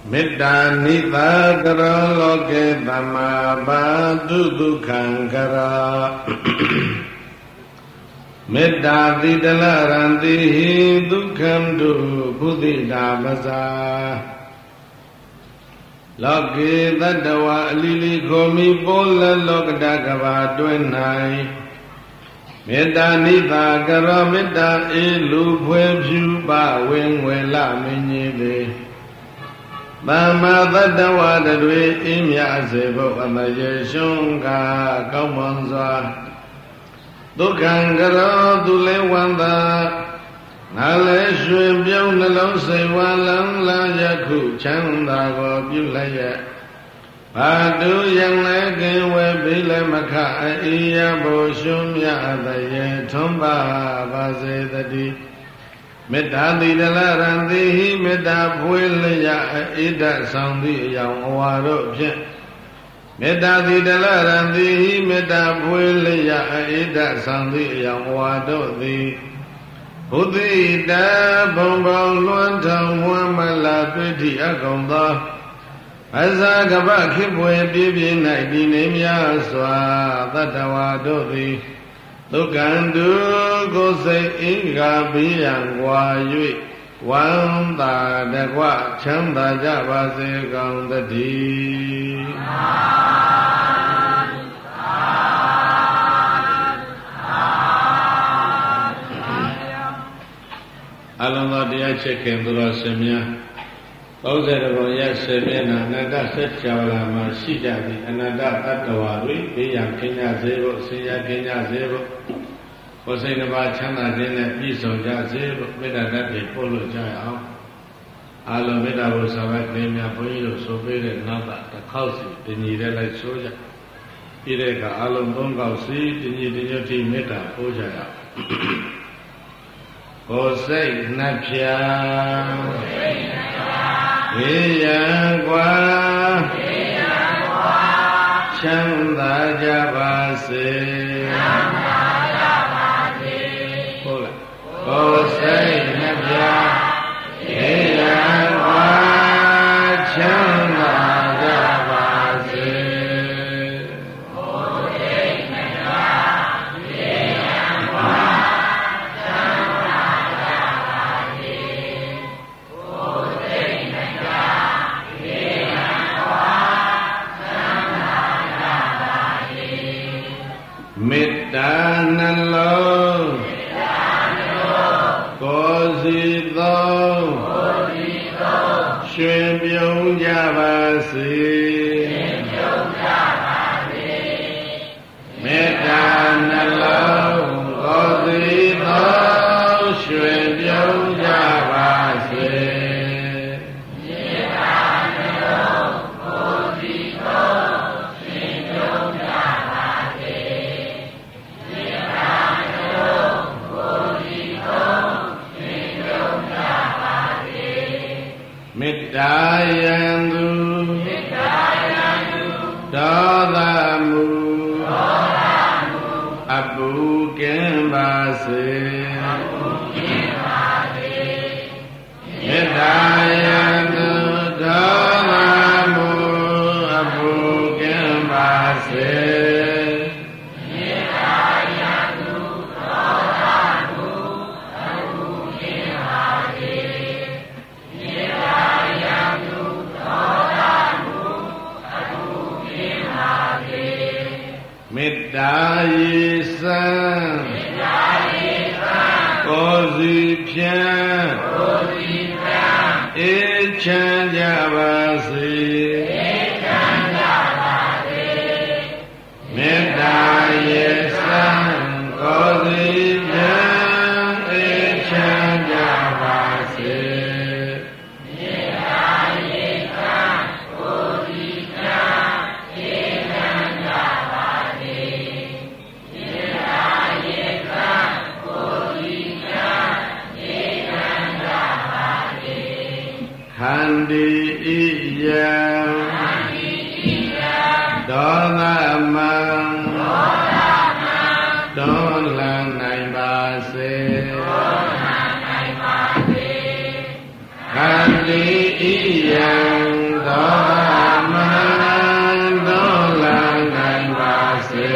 မေတ္တာနိသာကရောလောကေသမ္မာဘာတုဒုက္ခံကရာမေတ္တာတိတလရံတိဟိဒုက္ခံတုဘုဒ္ဓတာပဇာလောကေတတဝအလီလီခောမိပောလလောကတကဘာတွင်၌မေတ္တာနိသာကရောမေတ္တာအေလူဖွယ်ဖြူပဝေငွေလမင်းကြီးလေသမ္မာတတ္တဝါတွေအင်းမြစေဖို့အမယေရှုံးကကောင်းမွန်စွာဒုက္ခံကရောသူလဲဝန္တာငါလဲရွှေပြုံးနှလုံးစိတ်ဝါလံလာယခုချမ်းသာကိုပြုလိုက်ရဲ့ဘာတုယံလဲကင်ဝဲပြီးလဲမခအေယဘောရှုံးမြသယေထွန်းပါပါစေတည်းမေတ္တာတိတလရံတိဟိမေတ္တာဖွေလျာအေဒဆောင်သည့်အယောင်အဝါတို့ဖြင့်မေတ္တာတိတလရံတိဟိမေတ္တာဖွေလျာအေဒဆောင်သည့်အယောင်အဝါတို့သည်ဘုဒ္ဓတဘုံဘုံလွန်ထောင်ဝမ်းမလာတွေ့သည့်အကုန်သောအဇာကပခေပွေပြည့်ပြည့်၌ဒီနေများစွာတတ္တဝါတို့သည်ဒုက္ခံတုကိုယ်စိတ်အင်္ဂါဘိယံကွာ၍ဝမ်းသာတကွချမ်းသာကြပါစေကောင်းတည်းအလုံးစုံတရားချက်ခင်သူတော်စင်များ30ဘုံရ10မျက်နှာအနတ္တဆက်ချဝလာမှာရှိကြပြီးအနတ္တတတ္တဝါတွေဘေးရန်ခင်းကြစေဖို့ဆင်းရဲခင်းကြစေဖို့ကိုယ်စိတ်တစ်ပါးချမ်းသာခြင်းနဲ့ပြည့်စုံကြစေဖို့မေတ္တာဓာတ်တွေပို့လို့ကြရအောင်အာလုံးမေတ္တာဘုရားဝတ်ကလေးများဘုန်းကြီးတို့ဆိုပေးတဲ့နောက်ကတစ်ခေါက်စီတညီတဲ့လိုက်ဆိုကြပြီးတဲ့အခါအာလုံး3ခေါက်စီတညီတညွတ်တိမေတ္တာပို့ကြရအောင်ကိုယ်စိတ်နှပြဝေယံကွာချမ်းသာကြပါစေဟုတ်လားကိုယ်စိတ်နှပြဝေယံကွာချမ်းသာကြပါစေကိုယ်စိတ်နှပြဝေယံကွာချမ်းသာကြပါစေကိုယ်စိတ်နှပြဝေယံကွာချမ်းသာကြပါစေမေတ္တာနှလုံးကိုယ်စီသောရွှင်ပြုံးကြပါစေမေတ္တာနှလုံးကိုယ်စီသောရွှင်ပြုံးကြပါစေမေတ္တာနှလုံးကိုယ်စီသောရွှင်ပြုံးကြပါစေမေတ္တာနှလုံးကိုယ်စီသောရွှင်ပြုံးကြပါစေမေတ္တာယံသူဒေါသမူအပုကင်းပါစေမေတ္တာယံသူဒေါသမူအပုကင်းပါစေမေတ္တာယံသူဒေါသမူအပုကင်းပါစေမေတ္တာယံသူဒေါသမူအပုကင်းပါစေမေတ္တာယေသံကိုယ်စီဖြင့်အေးချမ်းကြပါစေမေတ္တာယေသံကိုယ်စီဖြင့်အေးချမ်းကြပါစေမေတ္တာယေသံကိုယ်စီဖြင့်အေးချမ်းကြပါစေမေတ္တာယေသံကိုယ်စီဖြင့်အေးချမ်းကြပါစေခန္တီဣယံဒေါသမံဒေါလံနိုင်ပါစေခန္တီဣယံမတောလာနိုင်ပါစေ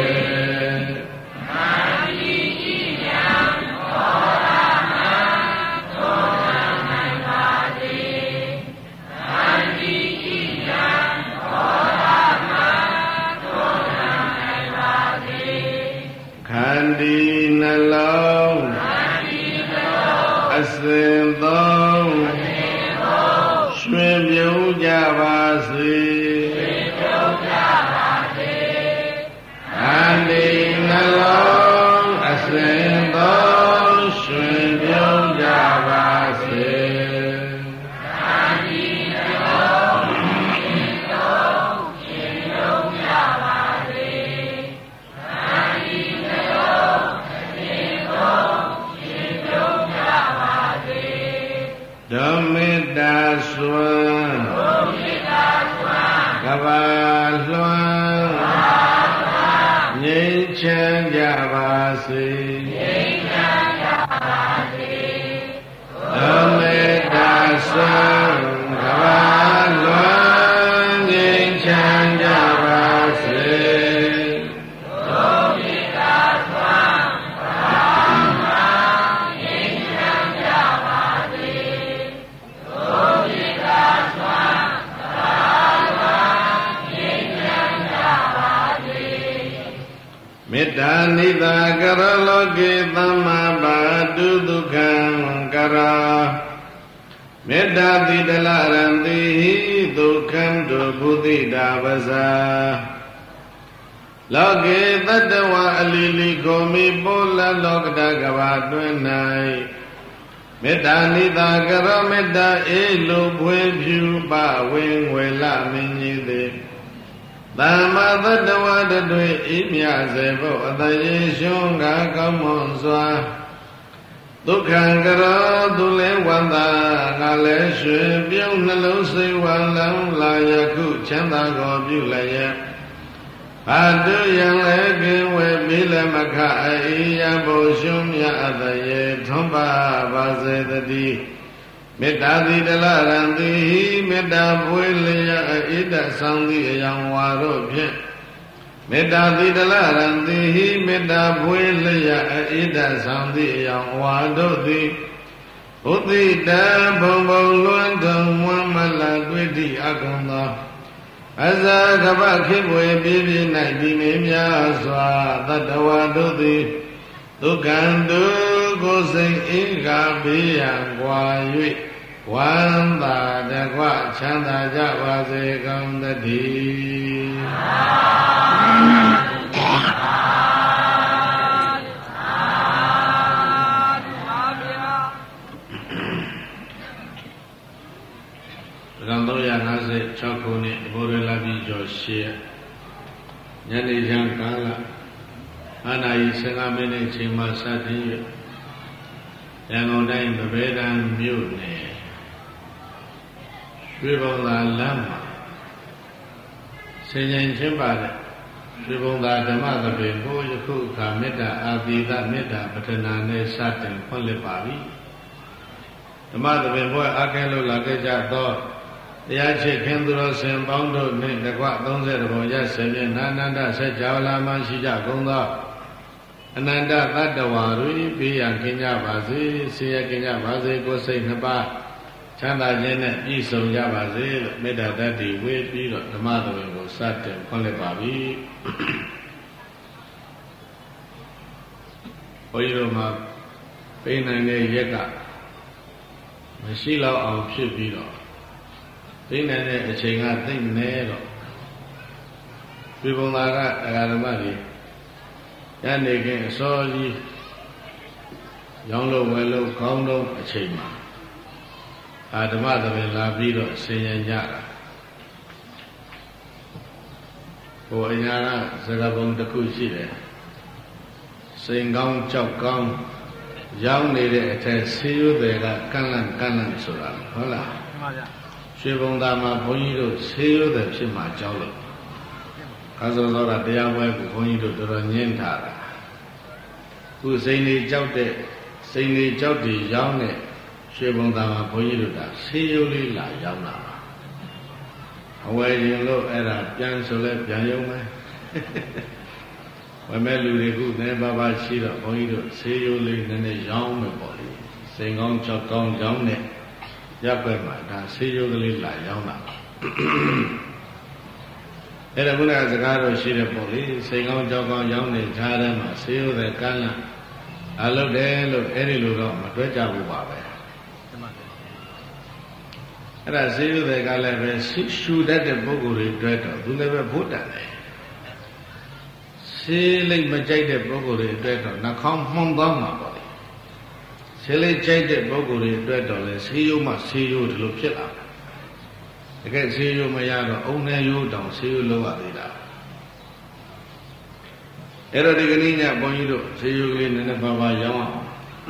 ခန္တီနှလုံးအစဉ်သုံးရွှင်ပြုံးကြပါစေခန္တီနှလုံးအစဉ်သုံးရွှင်ပြုံးကြပါစေဓမ္မေတ္တာစွမ်းကဘာလွှမ်းငြိမ်းချမ်းကြပါစေဓမ္မေတ္တာစွမ်းကဘာလွှမ်းငြိမ်းချမ်းကြပါစေမေတ္တာနိသာကရလောကေသမ္မာပါတုဒုက္ခံကရာမေတ္တာတိတလရံတိဒုက္ခံတုဘုဒ္ဓိတာပဇာလောကေတတ္တဝအလီလီကိုမိပိုလလောကတကဘာတွင်၌မေတ္တာနိသာကရမေတ္တာအေလိုဖွေဖြူပဝင်းဝေလမင်းကြီးသည်သမ္မာတတ္တဝတတွေဤမြစေဖို့အတရေရှုံးကကောင်းမွန်စွာဒုက္ခံကရောသူလဲဝန္တာငါလဲရွှေပြုံးနှလုံးစိတ်ဝံလံလာယခုချမ်းသာကိုပြုလျက်ဘာတုယံလဲကင်းဝေမိလမခအေယဘုရှုံးမြအတရေထွန်းပါပါစေတည်းမေတ္တာတိတလရံတိမေတ္တာပွေလျက်ဣဒ္ဓဆောင်သည့်အယောင်ဝါတို့ဖြင့်မေတ္တာတိတလရံတိမေတ္တာပွေလျက်ဣဒ္ဓဆောင်သည့်အယောင်ဝါတို့သည်ဘုဒ္ဓိတံဘုံဘုံလွန်းထုံဝမ်းမလတွေ့သည့်အကုန်သောအဇာကပခိပွေပြည့်ပြည့်၌ဒီနေများစွာတတ္တဝါတို့သည်ဒုက္ခံတုကိုယ်စိတ်အင်္ဂါဘေးရန်ကွာ၍ဝမ်းသာတကွချမ်းသာကြပါစေကောင်းသတည်း1356ခုနှစ်ဘိုးရလာပြီကျော်8ညနေချမ်းကာလအာနာယီ15မိနစ်ချိန်မှစတင်၍ရန်ကုန်တိုင်းဗဘေဒံမြို့နယ်ရွှေဘုံသာလမ်းမှာဆင်ញင်ချင်းပါတဲ့ရွှေဘုံသာဓမ္မသဘင်ကိုယခုအခါမေတ္တာအာသီသမေတ္တာပဋ္ဌနာနဲ့စတင်ဖွင့်လှစ်ပါပြီဓမ္မသဘင်ဘွဲအားကဲလို့လာခဲ့ကြသောတရားချစ်ခင်သူတော်စင်ပေါင်းတို့နှင့်တကွ30ဘုံရဆင်ဖြင့်နာနန္ဒဆက်ကြလာမှရှိကြကုန်သောအနန္တတတ္တဝါတွေပြည့်ရန်ကင်းကြပါစေဆေးရကင်းကြပါစေကိုယ်စိတ်နှစ်ပါးချမ်းသာခြင်းနဲ့ပြည့်စုံကြပါစေလို့မေတ္တာတတ်တည်ဝေပြီးတော့ဓမ္မသဘင်ကိုစတင်ဖွင့်လှစ်ပါပြီဘုရားတို့မှာပိန်းနိုင်တဲ့ရက်ကမရှိတော့အောင်ဖြစ်ပြီးတော့သိနိုင်တဲ့အချိန်ကသိနေတော့ဒီပုံသာကတရားဓမ္မတွေညနေခင်းအစောကြီးရောင်းလို့ဝယ်လို့ကောင်းတော့အချိန်မှာဓမ္မသဘင်လာပြီးတော့ဆင်ញံကြတာဟိုအညာကစကားပုံတစ်ခုရှိတယ်စိန်ကောင်းကြောက်ကောင်းရောင်းနေတဲ့အထက်ဆေးရိုးတွေကကန့်လန့်ဆိုတာဟုတ်လားမှန်ပါဗျရွှေဘုံသာမှာဘုန်းကြီးတို့ဆေးရိုးတွေဖြစ်မှကြောက်လို့ခါစောသောတာတရားပွဲကိုဘုန်းကြီးတို့တော်တော်ညှင်းထားတာခုစိန်လေးကြောက်တဲ့စိန်လေးကြောက်တွေရောင်းတဲ့ရွှေဘုံသာမှာဘုန်းကြီးတို့ကဆေးရိုးလေးလာရောင်းတာပါအဝယ်ရင်လို့အဲ့ဒါပြန်ဆိုလဲပြန်ရုံပဲဝယ်မဲ့လူတွေကနည်းပါးပါးရှိတော့ဘုန်းကြီးတို့ဆေးရိုးလေးနည်းနည်းရောင်းမယ်ပေါ့လေစိန်ကောင်းကြောက်ကောင်းရောင်းနဲ့ရပ်ပဲမှာဒါဆေးရိုးကလေးလာရောင်းတာအဲ့ဒါခုနကစကားတော့ရှိတယ်ပေါ့လေစိန်ကောင်းကြောက်ကောင်းရောင်းနေခြားထဲမှာဆေးရိုးတဲ့ကမ်းလာအလုပ်တယ်လို့အဲ့ဒီလိုတော့မတွဲကြဘူးပါပဲအဲ့ဒါဆေးရိုးတဲ့ကလည်းပဲရှူတတ်တဲ့ပုဂ္ဂိုလ်တွေတွဲတော့သူလည်းပဲဖို့တန်တယ်ဆေးလိတ်မကြိုက်တဲ့ပုဂ္ဂိုလ်တွေအတွက်တော့နှာခေါင်းမှုန်သွားမှာပေါ့လေဆေးလိတ်ကြိုက်တဲ့ပုဂ္ဂိုလ်တွေအတွက်တော့လေဆေးရိုးမှဆေးရိုးဒီလိုဖြစ်လာတယ်တကယ်ဆေးရိုးမရတော့အုံနဲ့ရိုးတောင်ဆေးရိုးလောက်ရသေးတာအဲ့တော့ဒီကနေ့ညဘုန်းကြီးတို့ဆေးရိုးကလေးနည်းနည်းပါးပါးရောင်းအောင်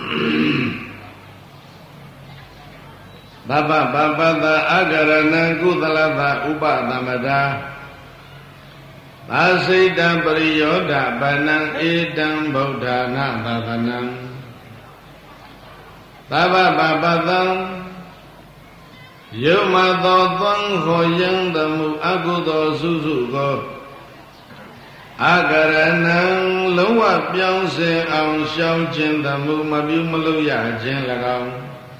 ဘဘဘဘသာအဂရဏံကုသလသာဥပသမတာသာစိတံပရိယောဒဗနံဧတံဗုဒ္ဓနာသဗနံသဗ္ဗဗပတံယုမသောသံဟောယံတမှုအကုသောစုစုကိုအကရဏံလုံးဝပြောင်းစင်အောင်ရှောင်ခြင်းတမှုမပြုမလုပ်ရခြင်း၎င်း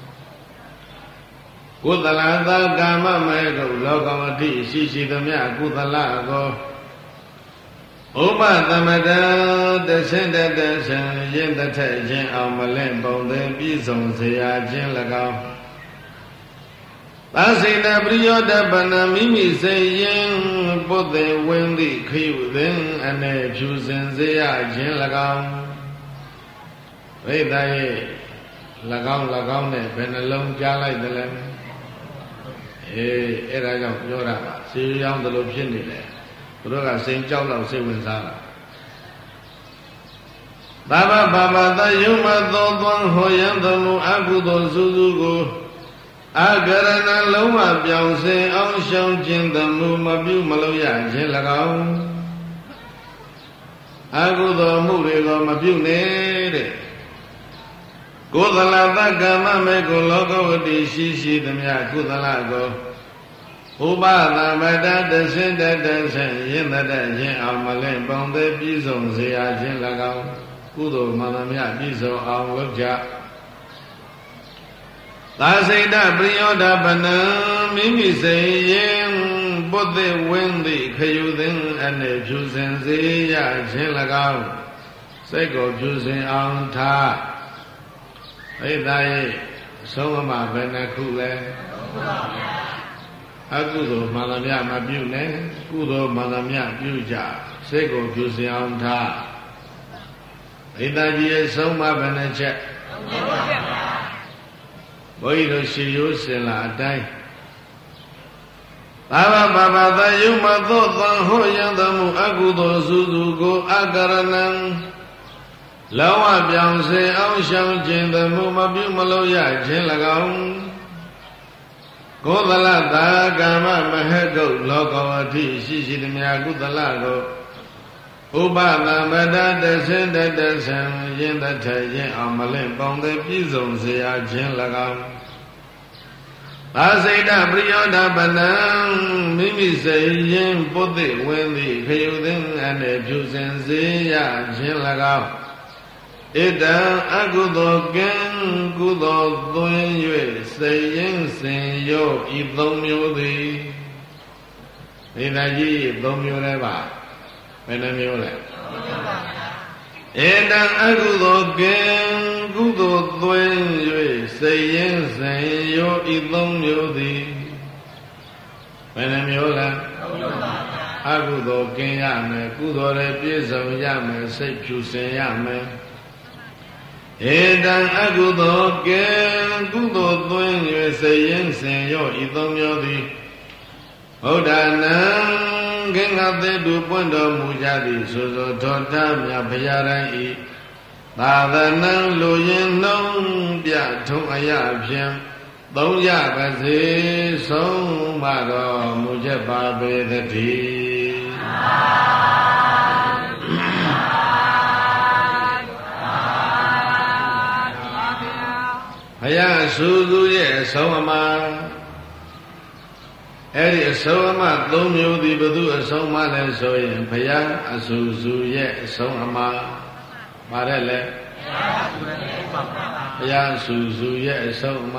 ကုသလသာကာမမေကုလောကဝတိရှိသမျှကုသလကိုဥပသမတံတဆင့်တဆံယင်တထခြင်းအောင်မလင့်ပုံသင်ပြည့်စုံစေရခြင်း၎င်းသာစိတပရိယောဒပနမိမိစေရင်ပုတ္တေဝင်းသည့်ခယုသင်အနေဖြူစင်စေရခြင်း၎င်းဝိသယေ၎င်းနဲ့ဘယ်နှလုံးကြားလိုက်သလဲအဲ့ဒါကြောင့်ပြောတာပါစေရောင်းသလိုဖြစ်နေတယ်သူတို့ကစိန်ကြောက်တော့စိတ်ဝင်စားတာသဗ္ဗဗဗသယုမသောသွံဟောယံသမှုအကုသိုလ်စုစုကိုအကရဏလုံးဝပြောင်းစင်အောင်ရှောင်ခြင်းသမှုမပြုမလုပ်ရခြင်း၎င်းအကုသိုလ်မှုတွေကိုမပြုနေတဲ့ကုသလသကမ္မမေကုလောကဝတိရှိသမျှကုသလကိုဥပသမတတဆင့်တဆင့်ယင်တတခြင်းအောင်မလင့်ပုံသေးပြည့်စုံစေရခြင်း၎င်းကုသိုလ်မှန်သမျှပြည့်စုံအောင်လုပ်ကြသာစိတပရိယောဒပနံမိမိစေရင်ပုတ္တေဝင်းသည့်ခယုသင်အနေဖြူစင်စေရခြင်း၎င်းစိတ်ကိုဖြူစင်အောင်ထားဣဒ္ဓယေဆုံးမဘယ်နှခုလဲအကုသိုလ်မှန်သမျှမပြုနဲ့ကုသိုလ်မှန်သမျှပြုကြစိတ်ကိုဖြူစင်အောင်ထားဣဒ္ဓကြီးရဲ့ဆုံးမဘယ်နှချက်ဘုန်းကြီးတို့ရှိရိုးစင်လာအတိုင်းဘာဝဘာဝသယုမသောသံဟောယံသမှုအကုသိုလ်စုစုကိုအကရဏံလောဝပြောင်းစေအောင်ရှောင်ခြင်းသမှုမပြုမလုပ်ရခြင်း၎င်းကုသလသာကာမမဟတုလောကဝတိရှိသမျှကုသလကိုဥပသမတတဆင့်တဆံယင်တထရင်အောင်မလင့်ပေါင်းသည်ပြည့်စုံစေရခြင်း၎င်းသာစိတပရိယောဒပနံမိမိစေရင်ပုတ္တိဝင်းသည်ခယုသင်အနေဖြူစင်စေရခြင်း၎င်းဣတံအကုသိုလ်ကံကုသိုလ်သွင်း၍စေရင်စင်ရောဤသုံးမျိုးသည်ဒီတကြီးသုံးမျိုးလည်းပါဘယ်နှမျိုးလဲဧတံအကုသိုလ်ကံကုသိုလ်သွင်း၍စေရင်စင်ရောဤသုံးမျိုးသည်ဘယ်နှမျိုးလဲအကုသိုလ်ကင်းရမယ်ကုသိုလ်လည်းပြည့်စုံရမယ်စိတ်ဖြူစင်ရမယ်ဧတံအကုသိုလ်ကံကုသိုလ်သွင်း၍စေရင်စင်ရောဤသုံးမျိုးသည်ဗုဒ္ဓနာကင်္ဂသေတုပွင့်တော်မူကြသည်ဆိုသောထောတာမြတ်ဘုရားတိုင်းဤသာသနာလူရင်နှုံးပြထုံအယဖြင့်သုံးရပါစေဆုံးမတော်မူချက်ပါပေသတည်းဘုရားစုစုရဲ့ဆုံးအမအဲ့ဒီအဆုံးအမ၃မျိုးဒီဘသူအဆုံးအမလဲဆိုရင်ဘုရားအဆူဆူရဲ့အဆုံးအမပါတယ်လေဘုရားအဆူဆူရဲ့အဆုံးအမ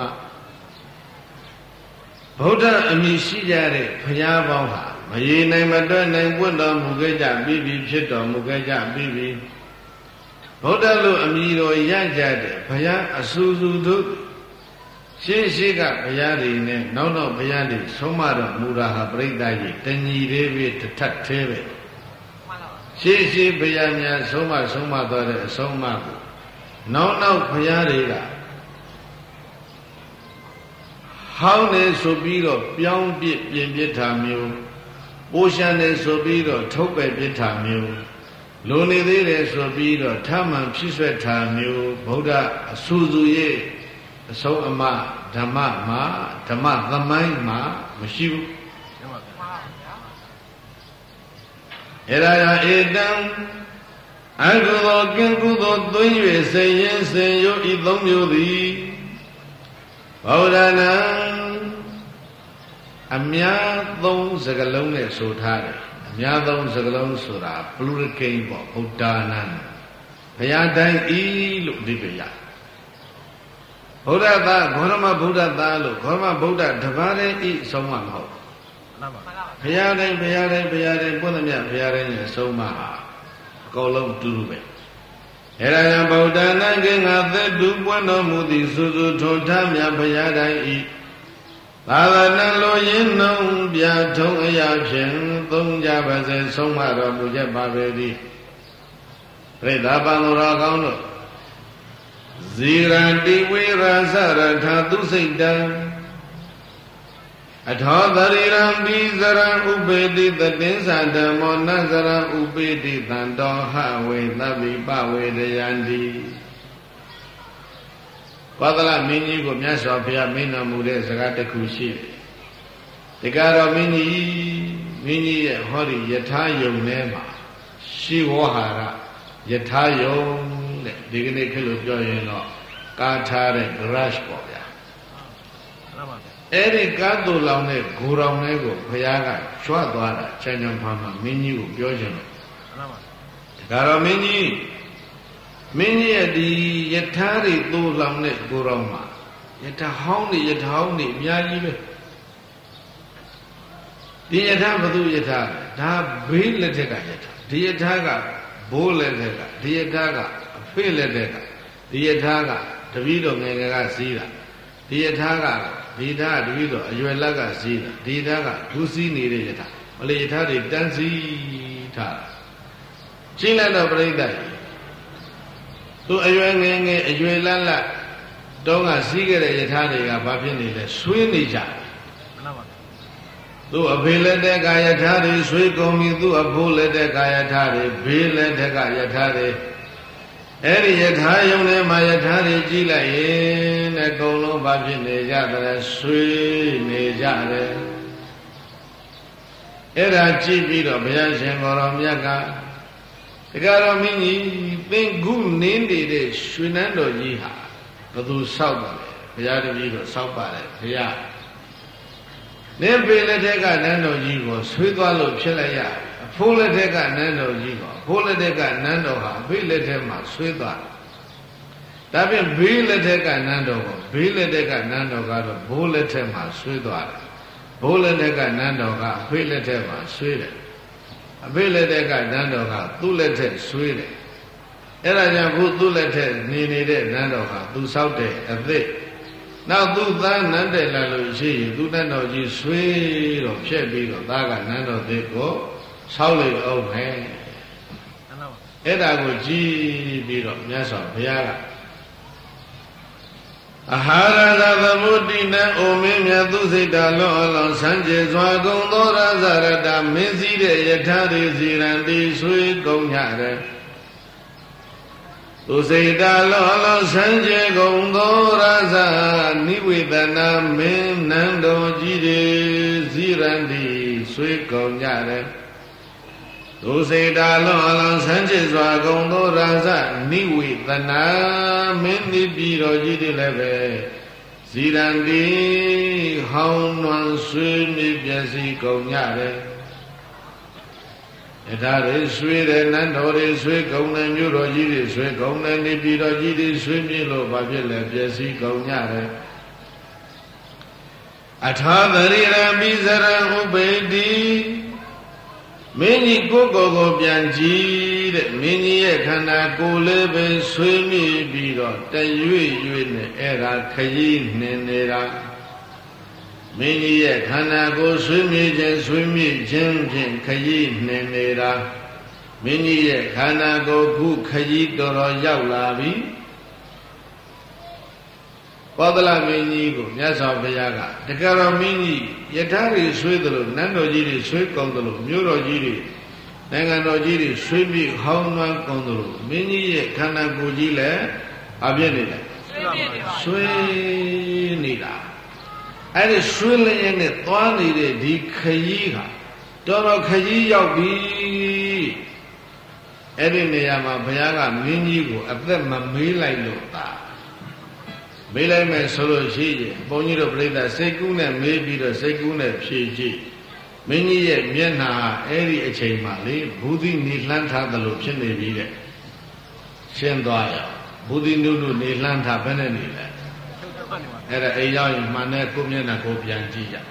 ဗုဒ္ဓအမည်ရှိကြတဲ့ဘုရားပေါင်းဟာမရေနိုင်မတွက်နိုင်ပွင့်တော်မူခဲ့ကြပြီးပြီဖြစ်တော်မူခဲ့ကြပြီးပြီဗုဒ္ဓလိုအမည်တော်ရကြတဲ့ဘုရားအဆူဆူတို့ရှေးရှေးကဘုရားတွေနဲ့နောက်ဘုရားတွေဆုံးမတော်မူတာဟာပြိဿကြီးတညီသေးပဲတထက်သေးပဲရှေးရှေးဘုရားများဆုံးမသွားတဲ့အဆုံးအမကိုနောက်ဘုရားတွေကဟောင်းနေဆိုပြီးတော့ပြောင်းပြစ်ပြင်ပြစ်တာမျိုးပိုးရှမ်းနေဆိုပြီးတော့ထုတ်ပယ်ပြစ်တာမျိုးလိုနေသေးတယ်ဆိုပြီးတော့ထမှန်ဖြစ်ဆွဲတာမျိုးဗုဒ္ဓအဆူဆူရဲ့အဆုံးအမဓမ္မမှာဓမ္မသမိုင်းမှာမရှိဘူးအဲ့ဒါကြောင့်ဧတံအကုသိုလ်ကံကုသိုလ်သွင်း၍စေရင်စေရောဤသုံးမျိုးသည်ဗုဒ္ဓနာအများသုံးစကလုံးနဲ့ဆိုထားတယ်အများသုံးစကလုံးဆိုတာ pluricain ပေါ့ဗုဒ္ဓနာဘုရားတိုင်းဤလို့အဓိပ္ပာယ်ရဗုဒ္ဓသာဂေါရမဗုဒ္ဓသာလို့ဂေါရမဗုဒ္ဓတပါးတည်းဤဆုံးမမဟုတ်ဘုရားတိုင်းပွင့်သမျှဘုရားတိုင်းရဲ့ဆုံးမဟာအကုန်လုံးတူတူပဲအဲ့ဒါကြောင့်ဗုဒ္ဓနာကင်္ဂသက်တူပွင့်တော်မူသည်စုစုထွန်ထမြတ်ဘုရားတိုင်းဤသာသနာလိုရင်းနှုံပြထုံအရာဖြင့်သုံးကြပါစေဆုံးမတော်မူချက်ပါပေသည်ပြိဿပန်တော်ကောင်းတို့ဇီရတိဝေရသရထာသူစိတ်တံအထောသရိရံပိဇရံဥပေတိတတင်္သဓမ္မောနဇရံဥပေတိတံတောဟဝေသဗ္ဗိပဝေရယန္တိကောသလမင်းကြီးကိုမြတ်စွာဘုရားမိန့်တော်မူတဲ့စကားတစ်ခုရှိတယ်ဒီကတော့မင်းကြီးရဲ့ဟောဒီယထာယုံထဲမှာရှိဝဟာရယထာယုံတဲ့ဒီကနေ့ခေတ်လို့ပြောရင်တော့ကားထားတဲ့ garage ပေါ့ဗျာအဲ့ဒီကားတူလောင်တဲ့ဂိုရောင်လေးကိုဘုရားကချွတ်သွားတာချမ်းချမ်းဖားမှမင်းကြီးကိုပြောချင်တယ်ဒါကတော့မင်းကြီးရဲ့ဒီယထာတွေတူလောင်တဲ့ဂိုရောင်မှာယထာဟောင်းတွေအများကြီးပဲဒီယထာဘုသူယထာဒါဘေးလက်ထက်ကယထာဒီယထာကဘိုးလက်ထက်ကဒီယထာကအဖေလက်ထက်ကဒီယထာကတပည့်တော်ငယ်ငယ်ကစီးတာဒီယထာကဒီဓာတ်တပည့်တော်အရွယ်လက်ကစီးတာဒီဓာတ်ကဒုစည်းနေတဲ့ယထာမလေးယထာတွေတန်းစီထားရှင်းလိုက်တော့ပြိဿသူအရွယ်ငယ်အရွယ်လတ်တုံးကစီးခဲ့တဲ့ယထာတွေကဘာဖြစ်နေလဲဆွေးနေကြသူအဖေလက်တဲ့ကာယထာတွေဆွေးကုန်ပြီသူအဖိုးလက်တဲ့ကာယထာတွေဘေးလက်တဲ့ကာယထာတွေအဲ့ဒီယထာယုံထဲမှာယထာတွေကြီးလိုက်ရင်အကုန်လုံးဘာဖြစ်နေကြတယ်ဆွေးနေကြတယ်အဲ့ဒါကြည့်ပြီးတော့ဘုရားရှင်ကိုရောမြတ်ကတကယ်တော့မင်းကြီးသင်ခုနင်းနေတဲ့ရွှေနန်းတော်ကြီးဟာဘယ်သူဆောက်ပါလဲဘုရားတပည့်တော်ဆောက်ပါတယ်ဘုရားနင်းပေလက်ထက်ကနန်းတော်ကြီးကိုဆွေးသွားလို့ဖြစ်လိုက်ရအဖိုးလက်ထက်ကနန်းတော်ကြီးကိုအဖိုးလက်ထက်ကနန်းတော်ဟာအဖေလက်ထက်မှာဆွေးသွားဒါဖြင့်ဘေးလက်ထက်ကနန်းတော်ကိုဘေးလက်ထက်ကနန်းတော်ကတော့ဘိုးလက်ထက်မှာဆွေးသွားတယ်ဘိုးလက်ထက်ကနန်းတော်ကအဖေလက်ထက်မှာဆွေးတယ်အဖေလက်ထက်ကနန်းတော်ကသူ့လက်ထက်ဆွေးတယ်အဲ့ဒါကြောင့်ခုသူ့လက်ထက်နေတဲ့နန်းတော်ဟာသူဆောက်တဲ့အသစ်နောက်သူသားနန်းတယ်လာလို့ရှိရင်သူနန်းတော်ကြီးဆွေးတော့ဖြက်ပြီးတော့သားကနန်းတော်သစ်ကိုဆောက်လိုက်အောင်မယ်အဲ့ဒါကိုကြည်ပြီးတော့မြတ်စွာဘုရားကအဟာရသာသမုဒ္ဒိနံအိုမင်းမြတ်သူစိတ်တလွန်အလောင်းဆန်းကျေစွာကုန်သောရဇရတမင်းစည်းတဲ့ယထာတွေစီရန်တီဆွေးကုန်ကြတယ်သူစိတ်တလွန်အလောင်းဆန်းကျေကုန်သောရဇနိဝေဒနာမင်းနန်းတော်ကြီးတွေစီရန်တီဆွေးကုန်ကြတယ်သူစိတ်တလွန်အလောင်းဆန်းကျေစွာကုန်သောရဇနိဝေဒနာမင်းဒီပြည်တော်ကြီးတွေလည်းပဲဇီရန်ဒီဟောင်းနွမ်းဆွေးမြေပြည့်စည်ကုန်ကြတယ်ယထာတွေဆွေးတယ်နန်းတော်တွေဆွေးကုန်တယ်မြို့တော်ကြီးတွေဆွေးကုန်တယ်နေပြည်တော်ကြီးတွေဆွေးမြေလို့ဘာဖြစ်လဲပြည့်စည်ကုန်ကြတယ်အထာသရိရမိဇရံဥပေတိမင်းကြီးကိုပြန်ကြည့်တဲ့မင်းကြီးရဲ့ခန္ဓာကိုယ်လေးပဲဆွေးမြေပြီးတော့တရွေ့ရွေ့နဲ့အဲ့ဒါခရီးနှင်နေတာမင်းကြီးရဲ့ခန္ဓာကိုယ်ဆွေးမြေခြင်းဖြင့်ခရီးနှင်နေတာမင်းကြီးရဲ့ခန္ဓာကိုယ်ခုခရီးတော်တော်ရောက်လာပြီပောဒလမင်းကြီးကိုမြတ်စွာဘုရားကတကယ်တော်မင်းကြီးယထာတွေဆွေးသလိုနန်းတော်ကြီးတွေဆွေးကောင်းသလိုမြို့တော်ကြီးတွေနိုင်ငံတော်ကြီးတွေဆွေးပြီးဟောင်းနှွမ်းကောင်းသလိုမင်းကြီးရဲ့ခန္ဓာကိုယ်ကြီးလည်းအပြည့်နေတယ်ဆွေးနေတာအဲ့ဒီဆွေးလျက်နဲ့သွားနေတဲ့ဒီခရီးဟာတော်တော်ခရီးရောက်ပြီအဲ့ဒီနေရာမှာဘုရားကမင်းကြီးကိုအသက်မမေးလိုက်လို့သာမေးလိုက်မယ်ဆိုလို့ရှိရင်ဘုန်းကြီးတို့ပြိဿစိတ်ကူးနဲ့မေးပြီးတော့စိတ်ကူးနဲ့ဖြေကြည့်မင်းကြီးရဲ့မျက်နှာအဲ့ဒီအချိန်မှလေဘူးသီနေလှမ်းထားသလိုဖြစ်နေပြီတဲ့ရှင်းသွားရဘူးသီနုနုနေလှမ်းထားဘယ်နဲ့နေလဲအဲ့ဒါအိမ်ရောက်ရင်မှန်တဲ့ကိုမျက်နှာကိုပြန်ကြည့်ရ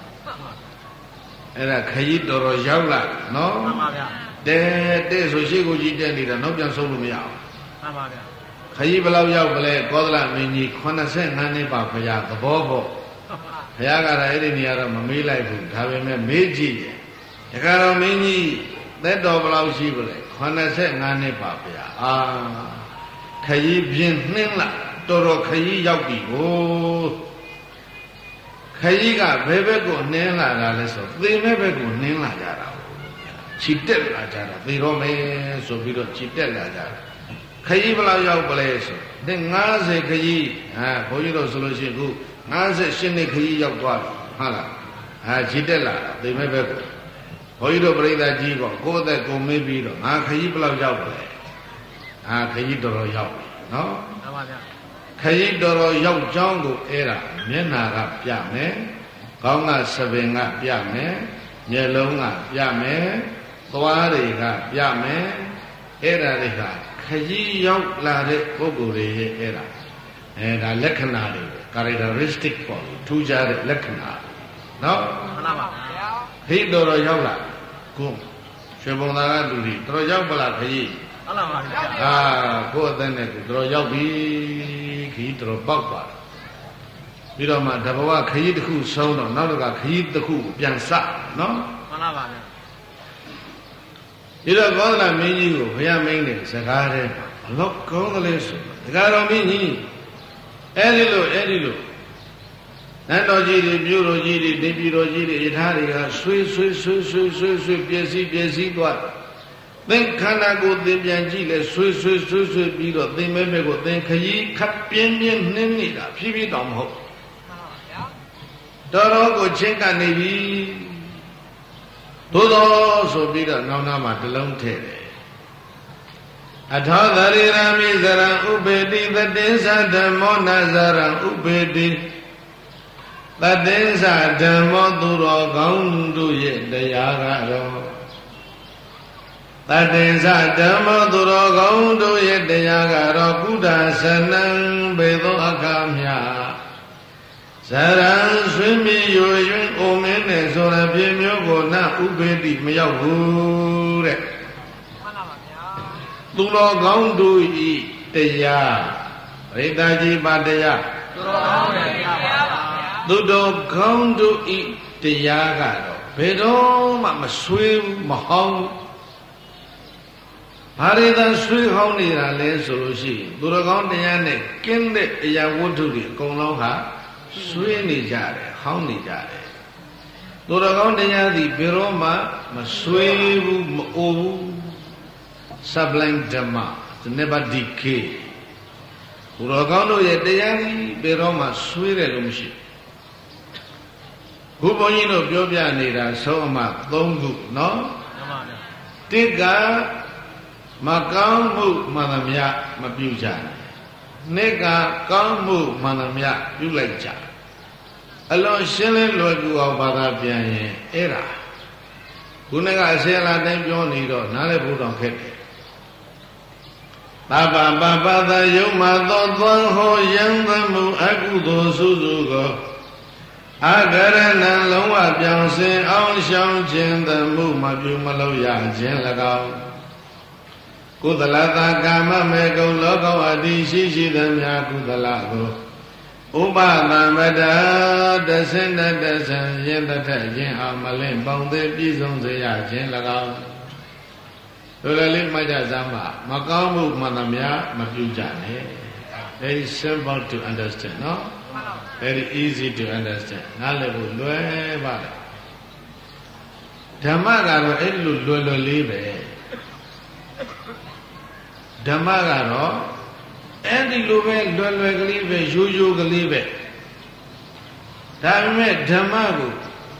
အဲ့ဒါခရီးတော်တော်ရောက်လာနော်မှန်ပါဗျာတဲ့ဆိုရှိကိုကြီးတက်နေတာနောက်ပြန်ဆုံးလို့မရအောင်မှန်ပါဗျာခရီးဘယ်လောက်ရောက်ပလဲကောသလမင်းကြီး85နှစ်ပါဘုရားသဘောပေါ့ဘုရားကလည်းအဲ့ဒီနေရာတော့မမေးလိုက်ဘူးဒါပေမဲ့မေးကြည့်တယ်တခါတော့မင်းကြီးသက်တော်ဘယ်လောက်ရှိပလဲ85နှစ်ပါဘုရားခရီးပြင်းနှင်းလာတော်တော်ခရီးရောက်ပြီကိုခရီးကဘယ်ဘက်ကိုနှင်းလာတာလဲဆိုသေမဲ့ဘက်ကိုနှင်းလာကြတာခြိတက်လာကြတာသေတော့မယ်ဆိုပြီးတော့ခြိတက်လာကြတာခရီးဘယ်လောက်ရောက်ပလဲဆိုတဲ့90ခရီးဘုန်းကြီးတို့ဆိုလို့ရှိရင်ခု58နှစ်ခရီးရောက်သွားပြီဟုတ်လားခြိတက်လာတာသေမဲ့ဘက်ကိုဘုန်းကြီးတို့ပြိဿကြီးကကိုယ့်အသက်ကိုမေးပြီးတော့ခရီးဘယ်လောက်ရောက်ပလဲခရီးတော်တော်ရောက်ပြီနော်မှန်ပါဗျာခရီးတော်တော်ရောက်ကြောင်းကိုအဲ့ဒါမျက်နာကပြမယ်ခေါင်းကစပင်ကပြမယ်မျက်လုံးကပြမယ်သွားတွေကပြမယ်အဲ့ဒါတွေကခရီးရောက်လာတဲ့ပုဂ္ဂိုလ်တွေရဲ့အဲ့ဒါလက္ခဏာတွေ characteristic ပေါ့ထူးခြားတဲ့လက္ခဏာနော်မှန်ပါဗျာခရီးတော်တော်ရောက်လာကိုရွှေဘုံသားကလူတွေတော်ရောက်ပလားခရီးဟုတ်လားပါဗျာကိုယ့်အသက်နဲ့ကိုတော်ရောက်ပြီခရီးတော်ပေါက်ပါပြီးတော့မှတဘဝခရီးတစ်ခုဆုံးတော့နောက်တစ်ခါခရီးတစ်ခုပြန်စနော်မှန်ပါဗျာဒီတော့ကောသလမင်းကြီးကိုဘုရားမင်းတဲ့စကားတဲ့လောက်ကောင်းကလေးဆိုတကားတော်မင်းကြီးအဲ့ဒီလိုနန်းတော်ကြီးတွေမြို့တော်ကြီးတွေနေပြည်တော်ကြီးတွေယထာတွေကဆွေးပြည့်စည်သွားသင်ခန္ဓာကိုယ်သင်ပြန်ကြည့်လဲဆွေးပြီးတော့သင်မဲမဲကိုသင်ခရီးခပ်ပြင်းနှင်းနေတာဖြည်းဖြည်းတောင်မဟုတ်တော်တော်ကိုချင်းကနေပြီသို့တော်ဆိုပြီးတော့နောက်နာမှာတလုံးထည့်တယ်အထောသရိရမိဇရံဥပေတိသတေသဓမ္မောနဇရံဥပေတိသတေသဓမ္မောသူတော်ကောင်းတို့ရဲ့တရားကတော့သတေသဓမ္မောသူတော်ကောင်းတို့ရဲ့တရားကတော့ကုဒ္ဒဆနံဘေသောအခါမြဇရံဆွေးမြေရွရွင်းအိုမင်းနဲ့ဆိုရပြင်းမျိုးကိုနဥပေတိမရောက်ဘူးတဲ့မှန်ပါဗျာသူတော်ကောင်းတို့ဤတရားရိတ္တကြီးပါတရားသူတော်ကောင်းတရားပါဗျာသူတော်ကောင်းတို့ဤတရားကတော့ဘယ်တော့မှမဆွေးဘူးမဟောင်းဘာတွေသာဆွေးဟောင်းနေတာလဲဆိုလို့ရှိရင်သူတော်ကောင်းတရားနဲ့ကင်းတဲ့အရာဝတ္ထုတွေအကုန်လုံးဟာဆွေးနေကြတယ်ဟောင်းနေကြတယ်သူတော်ကောင်းတရားသည်ဘယ်တော့မှမဆွေးဘူးမအိုဘူး sublime dhamma never decay သူတော်ကောင်းတို့ရဲ့တရားသည်ဘယ်တော့မှဆွေးတယ်လို့မရှိဘူးဘုန်းကြီးတို့ပြောပြနေတာဆုံးအမ3ခုနော်မှန်ပါဗျာတစ်ကမကောင်းမှုမှန်သမျှမပြုကြနဲ့ nega kamu manamya yulaja alon shilin logu avada pian era kunega asela time pyo ni do na le bu dong khet Baba baba da yoma do twan ho yang tamu aku do su su go agarana long wa pyaung sin aung xiang chin tamu ma pyu ma lo ya chin lagao Kudalata kama me go logo adi shi shi damya kudala go Upada mada dasenda dasan yin data yin amalin bong de pi song se ya chin lagao Lali maja zama makamu manamya mapyujane. Very simple to understand, no? Very easy to understand. Nalebu lue bale. Dhamma garo elu lue libe. Dhamma garo edi lue galibe yu galibe. Dhamma dhamma gu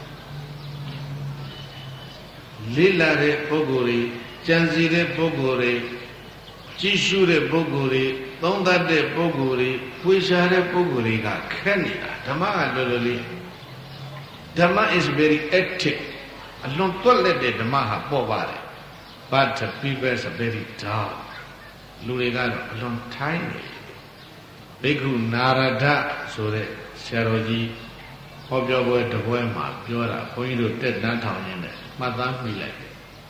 lila re poguri. ကျန်စီတဲ့ပုဂ္ဂိုလ်တွေကြည်ရှုတဲ့ပုဂ္ဂိုလ်တွေသုံးသပ်တဲ့ပုဂ္ဂိုလ်တွေဖွေရှားတဲ့ပုဂ္ဂိုလ်တွေကခက်နေတာဓမ္မကလောလောလေးဓမ္မ is very active အလွန်တွက်လက်တဲ့ဓမ္မဟာပေါ်ပါတယ် but people is very dull လူတွေကတော့အလွန်ထိုင်းနေဘိက္ခုနာရဒဆိုတဲ့ဆရာတော်ကြီးဟောပြောပွဲတစ်ပွဲမှာပြောတာဘုန်းကြီးတို့တက်တန်းထောင်ရင်းနဲ့မှတ်သားမိလိုက်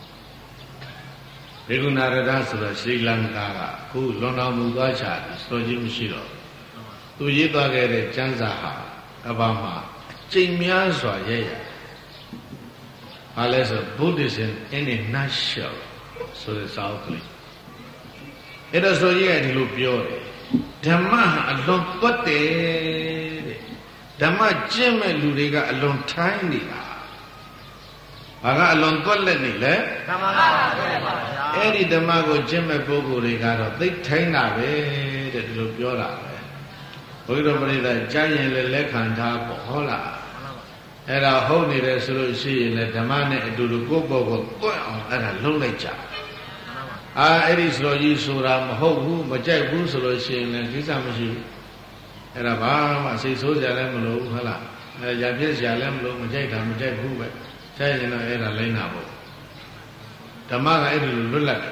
ဘေကုဏရဒဆိုတော့ရှရီလင်္ကာကခုလွန်တော်မူသွားချာဆိုကြီးမရှိတော့သူရေးသွားခဲ့တဲ့ကျမ်းစာဟာကဘာမှာအကျင့်များစွာရဲ့ရဘာလဲဆို Buddhism in a nutshell ဆိုတဲ့စာအုပ်ကလေးအဲ့တော့ဆိုကြီးကဒီလိုပြောတယ်ဓမ္မဟာအလွန်သွတ်တယ်တဲ့ဓမ္မကျင့်မဲ့လူတွေကအလွန်ထိုင်းနေတာဘာကအလွန်သွက်လက်နေလဲဓမ္မကသွက်လက်ပါဗျာအဲ့ဒီဓမ္မကိုကျင့်မဲ့ပုဂ္ဂိုလ်တွေကတော့သိထိုင်းတာပဲတဲ့ဒီလိုပြောတာပဲဘုရားတော်ပြိဿကြားရင်လည်းလက်ခံထားပေါ့ဟုတ်လားအဲ့ဒါဟုတ်နေတယ်ဆိုလို့ရှိရင်လည်းဓမ္မနဲ့အတူတူကိုယ့်ဘောကိုသွက်အောင်အဲ့ဒါလုံးလိုက်ကြအဲ့ဒီဆိုတော့ကြီးဆိုတာမဟုတ်ဘူးမကြိုက်ဘူးဆိုလို့ရှိရင်လည်းကိစ္စမရှိဘူးအဲ့ဒါဘာမှစိတ်ဆိုးကြလည်းမလို့ဟုတ်လားရပြည့်စရာလည်းမလို့မကြိုက်တာမကြိုက်ဘူးပဲใช่ရင်တော့အဲ့ဒါလိမ့်တာပေါ့ဓမ္မကအဲ့ဒီလိုလွတ်လပ်တယ်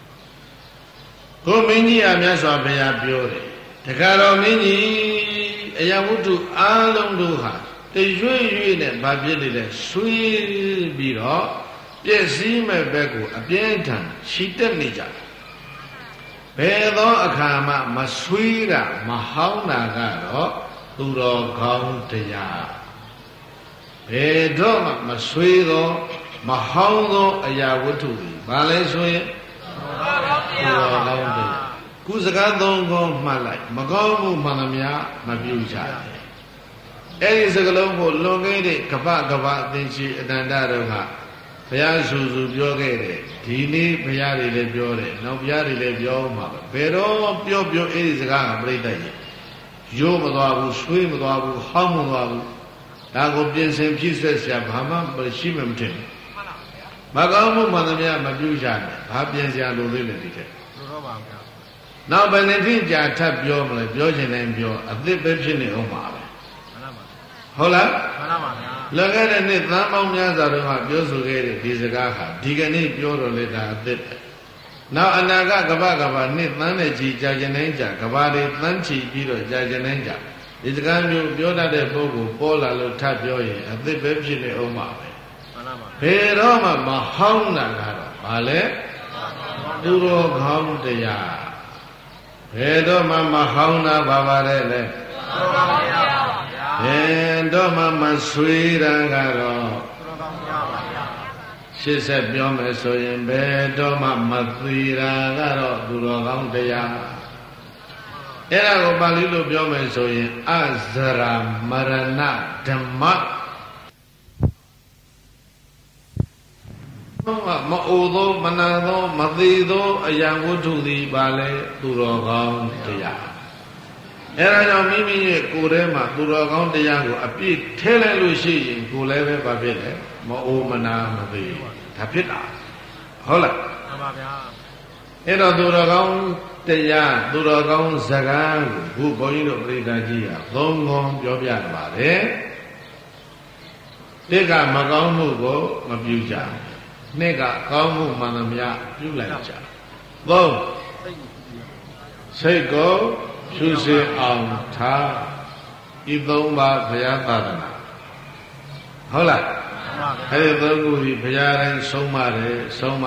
ကိုမင်းကြီးအမြတ်စွာဘုရားပြောတယ်တခါတော့မင်းကြီးအယဝတ္ထုအားလုံးတို့ဟာတရွေ့ရွေ့နဲ့ဗာပြစ်နေတယ်ဆွေးပြီးတော့ပြည့်စည်မဲ့ဘက်ကိုအပြင်းထန်ခြိတက်နေကြတယ်ဘယ်သောအခါမှမဆွေးတာမဟောင်းတာကတော့သူတော်ကောင်းတရားဘယ်တော့မှမဆွေးသောမဟောင်းသောအရာဝတ္ထုတွေဘာလဲဆိုရင်သူတော်ကောင်းတရားခုစကားသုံးခုမှတ်လိုက်မကောင်းမှုမှန်သမျှမပြုကြဘူးအဲ့ဒီစကလုံးကိုလွန်ခဲ့တဲ့ကပ္ပအသင်္ချီအတန္တတို့ကဘုရားဆူဆူပြောခဲ့တယ်ဒီနေ့ဘုရားတွေလည်းပြောတယ်နောက်ဘုရားတွေလည်းပြောမှာပဲဘယ်တော့ပြောအဲ့ဒီစကားကပြိတ္တရဲ့ရိုးမသွားဘူးဆွေးမသွားဘူးဟောင်းမသွားဘူးဒါကိုပြင်ဆင်ဖြစ်ဆက်ဆရာဘာမှမရှိမှမထင်ဘူးမကောင်းမှုမှန်သမျှမပြုကြနဲ့ဘာပြင်စရာလိုသေးလဲဒီထက်ဟုတ်ပါဗျာနောက်ဘယ်နှစ်ဖြစ်ကြာထပ်ပြောမလဲပြောချင်တိုင်းပြောအသစ်ပဲဖြစ်နေအောင်ပါပဲဟုတ်လားမှန်ပါဗျာလွန်ခဲ့တဲ့နှစ်သန်းပေါင်းများစွာတုန်းကပြောဆိုခဲ့တဲ့ဒီစကားဟာဒီကနေ့ပြောတော့လေဒါအသစ်ပဲနောက်အနာဂတ်ကဘာနှစ်သန်းနဲ့ချီကြာကျင်တိုင်းကြာကဘာတွေသန်းချီပြီးတော့ကြာကျင်တိုင်းကြာဒီစကားမျိုးပြောတတ်တဲ့ပုဂ္ဂိုလ်ပေါ်လာလို့ထပ်ပြောရင်အသစ်ပဲဖြစ်နေအောင်ပါပဲမှန်ပါပါဘယ်တော့မှမဟောင်းတာကတော့ဘာလဲသူတော်ကောင်းတရားဘယ်တော့မှမဟောင်းတာဘာပါတယ်လဲသူတော်ကောင်းတရားဘယ်တော့မှမဆွေးတာကတော့သူတော်ကောင်းတရားပါဗျာရှေ့ဆက်ပြောမယ်ဆိုရင်ဘယ်တော့မှမသေးတာကတော့သူတော်ကောင်းတရားအဲ့ဒါကိုပါဠိလိုပြောမယ်ဆိုရင်အဇရာမရဏဓမ္မမအိုသောမနာသောမသေးသောအရာဝတ္ထုသည်ပါလဲသူတော်ကောင်းတရားအဲ့ဒါကြောင့်မိမိရဲ့ကိုယ်ထဲမှာသူတော်ကောင်းတရားကိုအပြည့်ထဲလိုက်လို့ရှိရင်ကိုယ်လည်းပဲဘာဖြစ်လဲမအိုမနာမသေးဒါဖြစ်တာဟုတ်လားမှန်ပါဗျာအဲ့တော့သူတော်ကောင်းတရားသူတော်ကောင်းစကားကိုဘုန်းကြီးတို့ပြိဿကြီးကသုံးခွန်ပြောပြပါတယ်တစ်ကမကောင်းမှုကိုမပြုကြနှစ်ကကောင်းမှုမှန်သမျှပြုလိုက်ကြသုံးစိတ်ကိုဖြူစင်အောင်ထားဤသုံးပါးဘုရားသာသနာဟုတ်လားအဲ့ဒီသုံးခုဒီဘုရားတိုင်းဆုံးမတယ်ဆုံးမ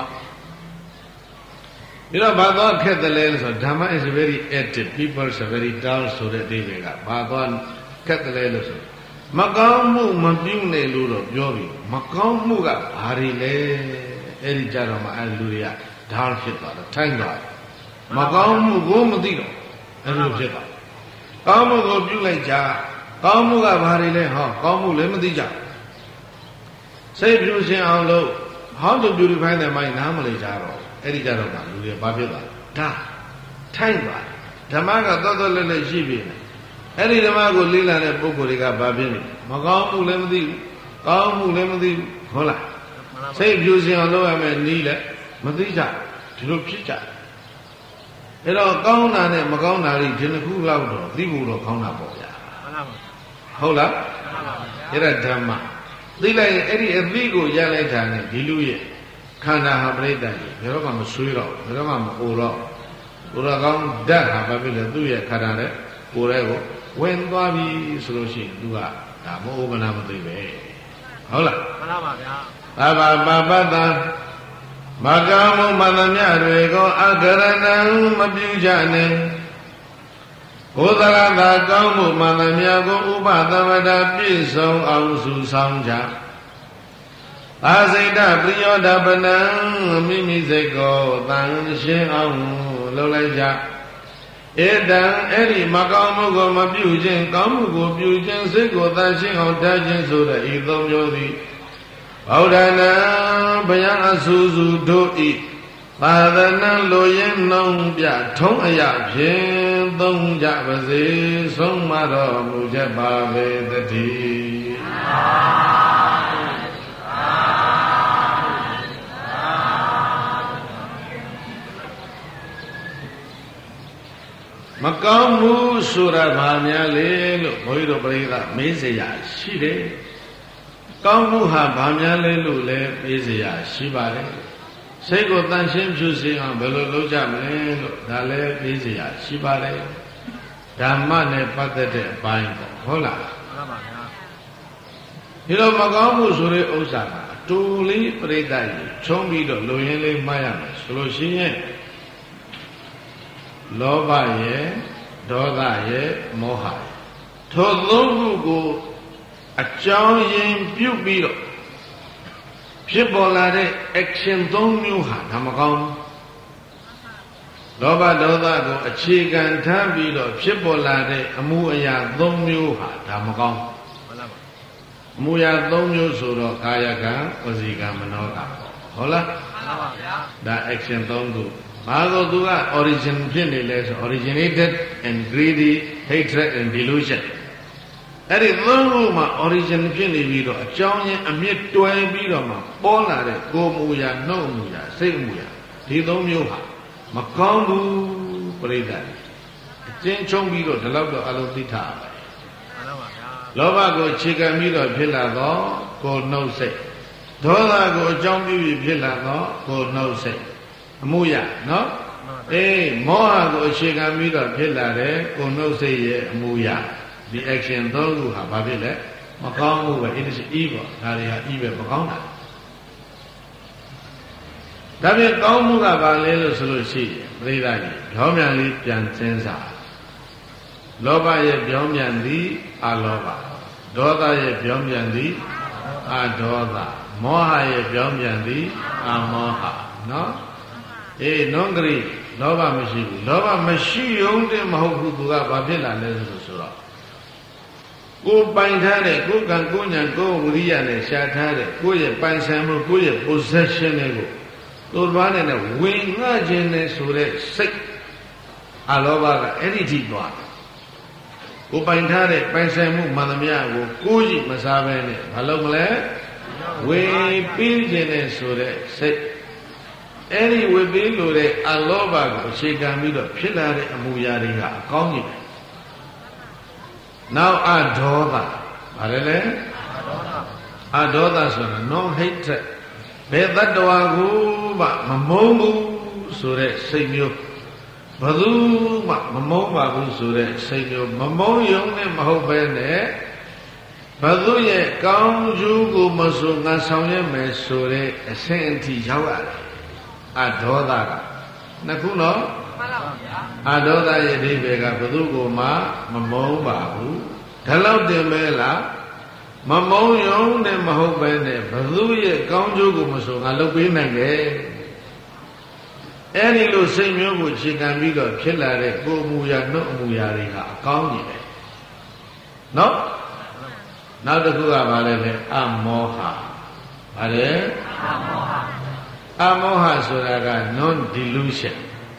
ပြီးတော့ဘာသွားခက်တယ်လဲဆိုဓမ္မ is very active people are very dull ဆိုတဲ့အဓိပ္ပာယ်ကဘာသွားခက်တယ်လဲလို့ဆိုမကောင်းမှုမပြုနိုင်လို့တော့ပြောပြီမကောင်းမှုကဘာတွေလဲအဲ့ဒီကြတော့မှအဲ့လူတွေကဓာတ်ဖြစ်သွားတော့ထိုင်းသွားတယ်မကောင်းမှုကိုမသိတော့အဲ့လိုဖြစ်သွားကောင်းမှုကိုပြုလိုက်ကြကောင်းမှုကဘာတွေလဲဟောကောင်းမှုလည်းမသိကြစိတ်ဖြူစင်အောင်လို့ how to beautify the mind နားမလည်ကြတော့အဲ့ဒီကြတော့ကလူတွေဘာဖြစ်သွားဒါထိုင်းသွားဓမ္မကတော်တော်လည်းလည်းရှိပြီအဲ့ဒီဓမ္မကိုလေ့လာတဲ့ပုဂ္ဂိုလ်တွေကဘာဖြစ်လဲမကောင်းမှုလည်းမသိဘူးကောင်းမှုလည်းမသိဘူးဟုတ်လားစိတ်ဖြူစင်အောင်လုပ်ရမယ်နီးလည်းမသိကြဒီလိုဖြစ်ကြအဲ့တော့ကောင်းတာနဲ့မကောင်းတာတွေဒီနှစ်ခုလောက်တော့သိဖို့တော့ကောင်းတာပေါ့ဗျာဟုတ်လားအဲ့ဒါဓမ္မသိလိုက်ရင်အဲ့ဒီအသိကိုရလိုက်တာနဲ့ဒီလူရဲ့ခန္ဓာဟာပြိတ္တကြီးဘယ်တော့မှမဆွေးတော့ဘယ်တော့မှမအိုတော့ဘုရားကောင်းဓာတ်ဟာဘာဖြစ်လဲသူ့ရဲ့ခန္ဓာနဲ့ကိုယ်ရဲ့ကိုဝင်သွားပြီဆိုလို့ရှိရင်သူကဒါမအိုမနာမသိပဲဟုတ်လားမှန်ပါဗျာဘာဘာပပတ္တမကောင်းမှုမှန်သမျှတွေကိုအကရဏံမပြုကြနဲ့ကိုယ်သရသာကောင်းမှုမှန်သမျှကိုဥပသမတပြည့်စုံအောင်စုဆောင်ကြအာစိတ်တပရိယောဒပနံမိမိစိတ်ကိုတန်ရှင်းအောင်လုပ်လိုက်ကြဧတံအဲ့ဒီမကောင်းမှုကိုမပြုခြင်းကောင်းမှုကိုပြုခြင်းစိတ်ကိုတန်ရှင်းအောင်ထားခြင်းဆိုတဲ့ဤသုံးမျိုးသည်ဗုဒ္ဓနာဘုရားအဆူဆူတို့ဤသာသနာလိုရင်းနှုံးပြထုံးအရာဖြင့်သုံးကြပါစေဆုံးမတော်မူချက်ပါပဲတည်းမကောင်းမှုဆိုတာဘာများလဲလို့ဘုန်းကြီးတို့ပြိဿမေးเสียရရှိတယ်ကောင်းမှုဟာဘာများလဲလို့လည်းမေးเสียရရှိပါတယ်စိတ်ကိုတန်ရှင်းဖြူစင်အောင်ဘယ်လိုလုပ်ကြမလဲလို့ဒါလည်းမေးเสียရရှိပါတယ်ဓမ္မနဲ့ပတ်သက်တဲ့အပိုင်းပေါ့ဟုတ်လားမှန်ပါဗျာဒီလိုမကောင်းမှုဆိုတဲ့ဥစ္စာကအတူလေးပြိဿကြီးခြုံးပြီးတော့လူရင်းလေးမှားရမယ်ဆိုလို့ရှိရင်လောဘရဲ့ဒေါသရဲ့မောဟရဲ့ထိုသုံးခုကိုအကြောင်းရင်းပြုပြီးတော့ဖြစ်ပေါ်လာတဲ့ action ၃မျိုးဟာဒါမကောင်းလောဘဒေါသကိုအခြေခံထားပြီးတော့ဖြစ်ပေါ်လာတဲ့အမှုအရာ၃မျိုးဟာဒါမကောင်းအမှုအရာ၃မျိုးဆိုတော့ကာယကံဝစီကံမနောကံဟုတ်လားမှန်ပါဗျာဒါ action ၃ခုဘာလို့သူက origin ဖြစ်နေလဲဆို originated and greedy hatred and delusion အဲ့ဒီသုံးခုမှာ origin ဖြစ်နေပြီးတော့အကြောင်းရင်းအမြင့်တွယ်ပြီးတော့မှပေါ်လာတဲ့ကိုယ်မူရာနှုတ်မူရာစိတ်မူရာဒီသုံးမျိုးဟာမကောင်းဘူးပြိဿာအကျဉ်းချုံပြီးတော့ဒီလောက်တော့အလုံးသိထားပါမှန်ပါဗျာလောဘကိုခြေခံပြီးတော့ဖြစ်လာတော့ကိုယ်နှုတ်စိတ်ဒေါသကိုအကြောင်းပြုပြီးဖြစ်လာတော့ကိုယ်နှုတ်စိတ်အမှုရနော်အေးမောဟကိုအခြေခံပြီးတော့ဖြစ်လာတယ်ကိုယ်နှုတ်စိတ်ရဲ့အမှုရဒီ action သုံးခုဟာဘာဖြစ်လဲမကောင်းမှုပဲ it is evil ဒါတွေဟာ evil မကောင်းတာဒါပြင်ကောင်းမှုကဘာလဲလို့ဆိုလို့ရှိရင်ပြိဿကြီးပြောင်းပြန်လေးပြန်စဉ်းစားလောဘရဲ့ပြောင်းပြန်သည်အလောဘဒေါသရဲ့ပြောင်းပြန်သည်အဒေါသမောဟရဲ့ပြောင်းပြန်သည်အမောဟနော်အေးနုံကလေးလောဘမရှိဘူးလောဘမရှိုံတည်းမဟုတ်ဘူးသူကဘာဖြစ်လာလဲဆိုတော့ကိုယ်ပိုင်ထားတဲ့ကိုယ်ကံကိုယ်ညာကိုယ်ဝိရိယနဲ့ရှာထားတဲ့ကိုယ့်ရဲ့ပိုင်ဆိုင်မှုကိုယ့်ရဲ့ possession တွေကိုသူ့ဘာနဲ့ဝင်ငှခြင်းနဲ့ဆိုတဲ့စိတ်အလောဘကအဲ့ဒီထိသွားကိုယ်ပိုင်ထားတဲ့ပိုင်ဆိုင်မှုမှန်သမျှကိုကိုယ်ကြီးမစားဘဲနဲ့ဘာလုပ်မလဲဝေပြီးခြင်းနဲ့ဆိုတဲ့စိတ်အဲ့ဒီဝိပင်းလို့တဲ့အလောဘကိုအခြေခံပြီးတော့ဖြစ်လာတဲ့အမူအရာတွေကအကောင်းကြီးပဲနောက်အဒေါသဘာလဲလဲအဒေါသဆိုတာ non hatred ဘယ်တတ္တဝါကိုမှမမုန်းဘူးဆိုတဲ့စိတ်မျိုးဘယ်သူမှမမုန်းပါဘူးဆိုတဲ့စိတ်မျိုးမမုန်းရုံနဲ့မဟုတ်ပဲနဲ့ဘယ်သူရဲ့ကောင်းကျိုးကိုမဆိုငါဆောင်ရွက်မယ်ဆိုတဲ့အဆင့်အထိရောက်ရတယ်အဒေါသကနှစ်ခုနော်မှန်ပါဗျာအဒေါသရဲ့အဓိပ္ပာယ်ကဘယ်သူကိုမှမမုန်းပါဘူးဒါလောက်တင်မဲလားမမုန်းရုံနဲ့မဟုတ်ပဲနဲ့ဘယ်သူရဲ့ကောင်းကျိုးကိုမဆိုငါလုပ်ပေးနိုင်တယ်အဲ့ဒီလိုစိတ်မျိုးကိုခြေခံပြီးတော့ဖြစ်လာတဲ့ကိုယ်အမူအရာနှုတ်အမူအရာတွေကအကောင်းကြီးပဲနော်နောက်တစ်ခုကဘာလဲလဲအမောဟဘာလဲအမောဟဆိုတာက non delusion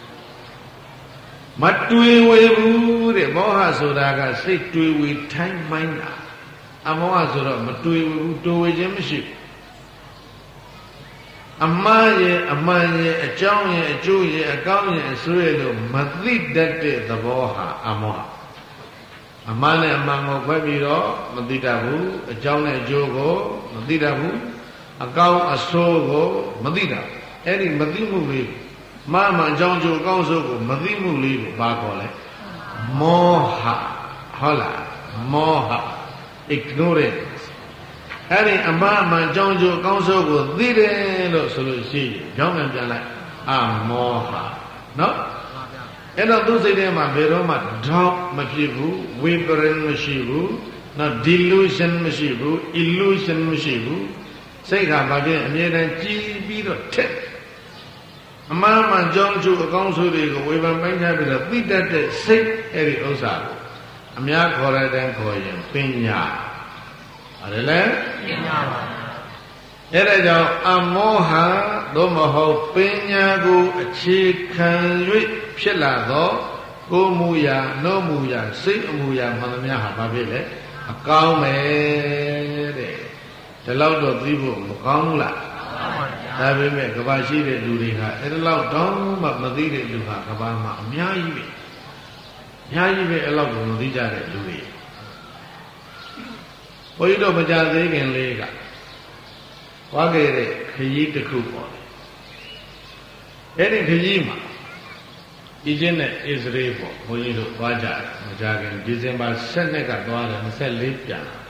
မတွေးဝေဘူးတဲ့မောဟဆိုတာကစိတ်တွေးဝေထိုင်းမှိုင်းတာအမောဟဆိုတော့မတွေးဝေဘူးတွေးဝေခြင်းမရှိဘူးအမှားရဲ့အမှန်ရဲ့အကြောင်းရဲ့အကျိုးရဲ့အကောင်းရဲ့အဆိုးရဲ့လို့မသိတတ်တဲ့သဘောဟာအမောဟအမှန်နဲ့အမှန်ကိုခွဲပြီးတော့မသိတတ်ဘူးအကြောင်းနဲ့အကျိုးကိုမသိတတ်ဘူးအကောင်းအဆိုးကိုမသိတတ်အဲ့ဒီမသိမှုလေးမှန်မှန်အကြောင်းကျိုးအကောင်းဆိုးကိုမသိမှုလေးကိုဘာခေါ်လဲမောဟဟုတ်လားမောဟ ignorance အဲ့ဒီအမှန်မှန်အကြောင်းကျိုးအကောင်းဆိုးကိုသိတယ်လို့ဆိုလို့ရှိရင်ကြောင်းပြန်လိုက်အမောဟနော်အဲ့တော့သူစိတ်ထဲမှာဘယ်တော့မှ doubt မဖြစ်ဘူးဝိပရိယမရှိဘူးနော် delusion မရှိဘူး illusion မရှိဘူးစိတ်ကဘာဖြစ်အမြဲတမ်းကြည်ပြီးတော့ထက်အမှန်မှန်ကြောင်းကျိုးအကောင်းဆိုးတွေကိုဝေဖန်ပိုင်းခြားပြီးတော့သိတတ်တဲ့စိတ်အဲ့ဒီဥစ္စာကိုအများခေါ်ရတဲ့ခေါ်ရင်ပညာအဲ့ဒါလဲပညာပါအဲ့ဒါကြောင့်အမောဟသို့မဟုတ်ပညာကိုအခြေခံ၍ဖြစ်လာသောကိုယ်မူရာနှုတ်မူရာစိတ်အမူရာမှန်သမျှဟာဘာဖြစ်လဲအကောင်းပဲတဲ့ဒီလောက်တော့သိဖို့မကောင်းဘူးလားဒါပေမဲ့ကဘာရှိတဲ့လူတွေဟာအဲ့ဒီလောက်တော့မှမသိတဲ့လူဟာကဘာမှာအများကြီးပဲအများကြီးပဲအဲ့လောက်ကိုမသိကြတဲ့လူတွေဘုန်းကြီးတို့မကြသေးခင်လေးကဝါခဲ့တဲ့ခရီးတစ်ခုပေါ့အဲ့ဒီခရီးမှာအီဂျစ်နဲ့အစ္စရေးပေါ့ဘုန်းကြီးတို့သွားကြတယ်မကြခင်ဒီဇင်ဘာ12ကသွားတယ်24ပြန်လာ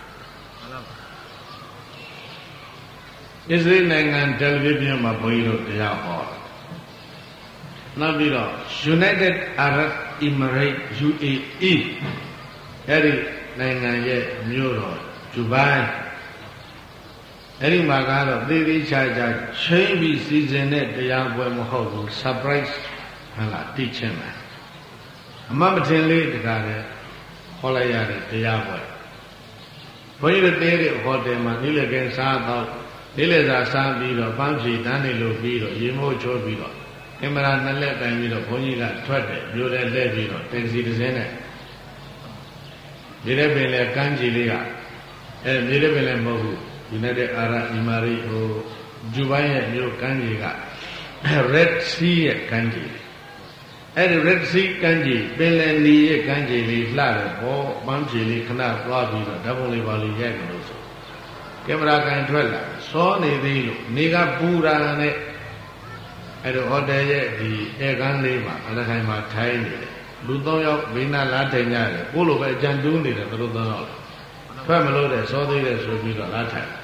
အစ္စရေးနိုင်ငံတယ်လီဗီဇ်မှာဘုန်းကြီးတို့တရားဟောနောက်ပြီးတော့ United Arab Emirates UAE အဲ့ဒီနိုင်ငံရဲ့မြို့တော်ဂျူဘိုင်းအဲ့ဒီမှာကတော့သေသေးချာချာချိန်ပြီးစီစဉ်တဲ့တရားပွဲမဟုတ်ဘူး surprise ဟလာတိချင်တယ်အမှတ်မထင်လေးတကားလည်းဟောလိုက်ရတဲ့တရားပွဲဘုန်းကြီးတို့တဲတဲ့ဟိုတယ်မှာနေ့လည်ကင်းစားတော့နေ့လည်စာစားပြီးတော့ပန်းဖြေတန်းနေလို့ပြီးတော့ရေမိုးချိုးပြီးတော့ကင်မရာနှစ်လက်တိုင်ပြီးတော့ဘုန်းကြီးကထွက်တယ်မြို့ထဲလှည့်ပြီးတော့တက္ကစီတစ်စင်းနဲ့ဒီတဲ့ပင်လေကမ်းခြေလေးကမြေလည်းပင်လည်းမဟုတ်ဘူးဒီနဲ့တဲ့အာရအီမာရီဟိုဂျူဘိုင်းရဲ့မြို့ကမ်းခြေက Red Sea ရဲ့ကမ်းခြေအဲ့ဒီ Red Sea ကမ်းခြေပင်လယ်နီရဲ့ကမ်းခြေလေးလှတယ်ပေါ့ပန်းဖြေလေးခဏသွားပြီးတော့ဓာတ်ပုံလေးပါလေးရိုက်ကြလို့ဆိုကင်မရာကန်ထွက်လာစောနေသေးလို့နေကပူရာနဲ့အဲ့တော့ဟိုတယ်ရဲ့ဒီဧကန်လေးမှာအလခိုင်မှာထိုင်းနေတယ်လူ3ယောက်ဘေးနားလားထိုင်ကြတယ်ကိုလိုပဲအကြံတူးနေတယ်သူတို့3ယောက်ထွက်မလို့တဲ့စောသေးတယ်ဆိုပြီးတော့လားထိုင်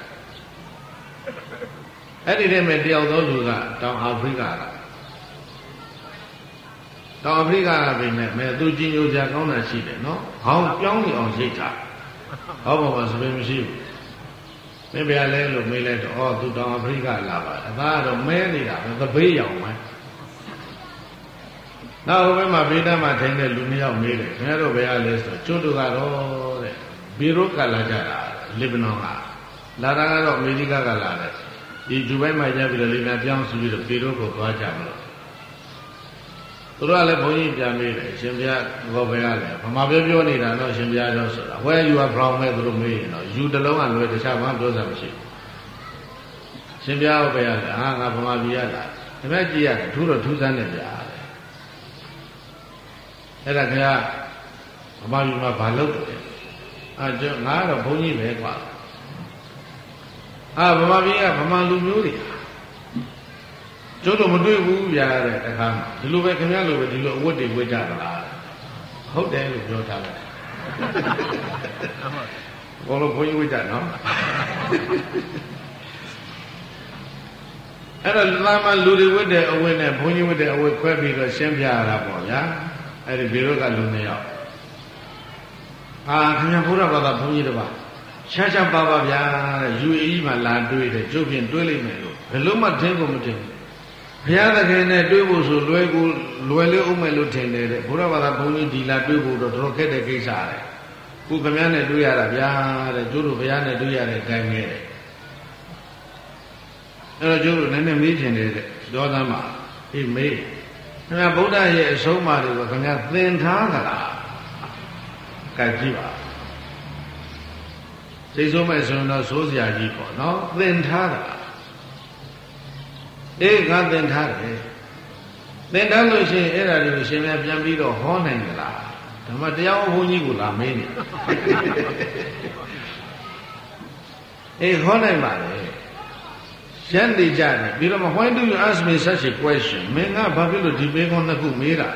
အဲ့ဒီတည်းမှာတယောက်သောလူကတောင်အာဖရိကကတောင်အာဖရိကကပြင်မဲ့သူကြီးညိုကြကောင်းတာရှိတယ်နော်ဟောင်းပြောင်းနေအောင်ရိတ်ထားဟောပေါ်မှာစပင်းမရှိဘူးမင်းဘယ်လဲလို့မေးလိုက်တော့သူတောင်အာဖရိကလာပါအသားကတော့မဲနေတာပဲသဘေးရောင်ပဲနောက်ဘက်မှာဗေဒမှာထိုင်တဲ့လူ2ယောက်မေးတယ်ခင်ဗျားတို့ဘယ်လဲဆိုကျွတ်တို့ကတော့တဲ့ဘီရိုကလာကြတာလီဘနွန်ကလာတာကတော့အမေရိကကလာတယ်ဒီဂျူဘိုင်းမှာရပ်ပြီးတော့လေကပြောင်းဆိုပြီးတော့ဘီရိုကိုသွားကြမလို့သူတို့ကလည်းဘုန်းကြီးပြန်မေးတယ်ရှင်ဘုရားဘောဘယ်ကလဲဗမာပြောနေတာတော့ရှင်ဘုရားတော့ဆိုတာ Where you are from မဲ့သူတို့မေးရင်တော့ယူတလုံးကလွယ်တခြားဘာပြောစရာမရှိဘူးရှင်ဘုရားဘယ်ကလဲဟာငါဗမာပြည်ရလာခင်ဗျာကြည့်ရတယ်ထူးတော့ထူးဆန်းတယ်ဗျာအဲ့ဒါခင်ဗျာဗမာပြည်မှာဘာလုပ်တယ်ကျွန်ငါကတော့ဘုန်းကြီးပဲကွာဗမာပြည်ကဗမာလူမျိုးတွေကျိုးတော့မတွေ့ဘူးဗျာတဲ့အခါမှာဒီလိုပဲခင်ဗျားလိုပဲဒီလိုအဝတ်တွေဝတ်ကြတာလားဟုတ်တယ်လို့ပြောထားတယ်ဘောလုံးဘုန်းကြီးဝတ်ကြနော်အဲ့တော့လာမလူတွေဝတ်တဲ့အဝတ်နဲ့ဘုန်းကြီးဝတ်တဲ့အဝတ်ခွဲပြီးတော့ရှင်းပြရတာပေါ့ဗျာအဲ့ဒီဘီရောကလူနှစ်ယောက်ခင်ဗျာဘုရားဘာသာဘုန်းကြီးတပါးရှားပါပါဗျာတဲ့ UAE မှာလာတွေ့တယ်ကျုပ်ဖြင့်တွေ့လိမ့်မယ်လို့ဘယ်လို့မှထင်ကုန်မထင်ဘူးဘုရားသခင်နဲ့တွေ့ဖို့ဆိုလွယ်လေးအောင်မယ်လို့ထင်တယ်တဲ့ဘုရားဘာသာဘုန်းကြီးဒီလာတွေ့ဖို့တော့တော်ခက်တဲ့ကိစ္စတဲ့ခုခင်ဗျားနဲ့တွေ့ရတာဗျာတဲ့ကျိုးတို့ဘုရားနဲ့တွေ့ရတဲ့အတိုင်းပဲတဲ့အဲ့တော့ကျိုးတို့နည်းနည်းမေးချင်တယ်တဲ့ဒေါသမှာအေးမေးခင်ဗျာဗုဒ္ဓရဲ့အဆုံးအမတွေကိုခင်ဗျာသင်ထားသလားကြိုက်ကြည့်ပါစိတ်ဆိုးမဲ့ဆိုရင်တော့စိုးစရာကြီးပေါ့နော်သင်ထားတာငါသင်ထားတယ်သင်ထားလို့ရှိရင်အဲ့ဒါတွေကိုရှင်များပြန်ပြီးတော့ဟောနိုင်ကြလားဓမ္မတရားဘုန်းကြီးကိုလာမေးနေဟောနိုင်ပါလေရှင်းနေကြတယ်ပြီးတော့ why do you ask me such a question မင်းကဘာဖြစ်လို့ဒီမေးခွန်းနှစ်ခုမေးတာ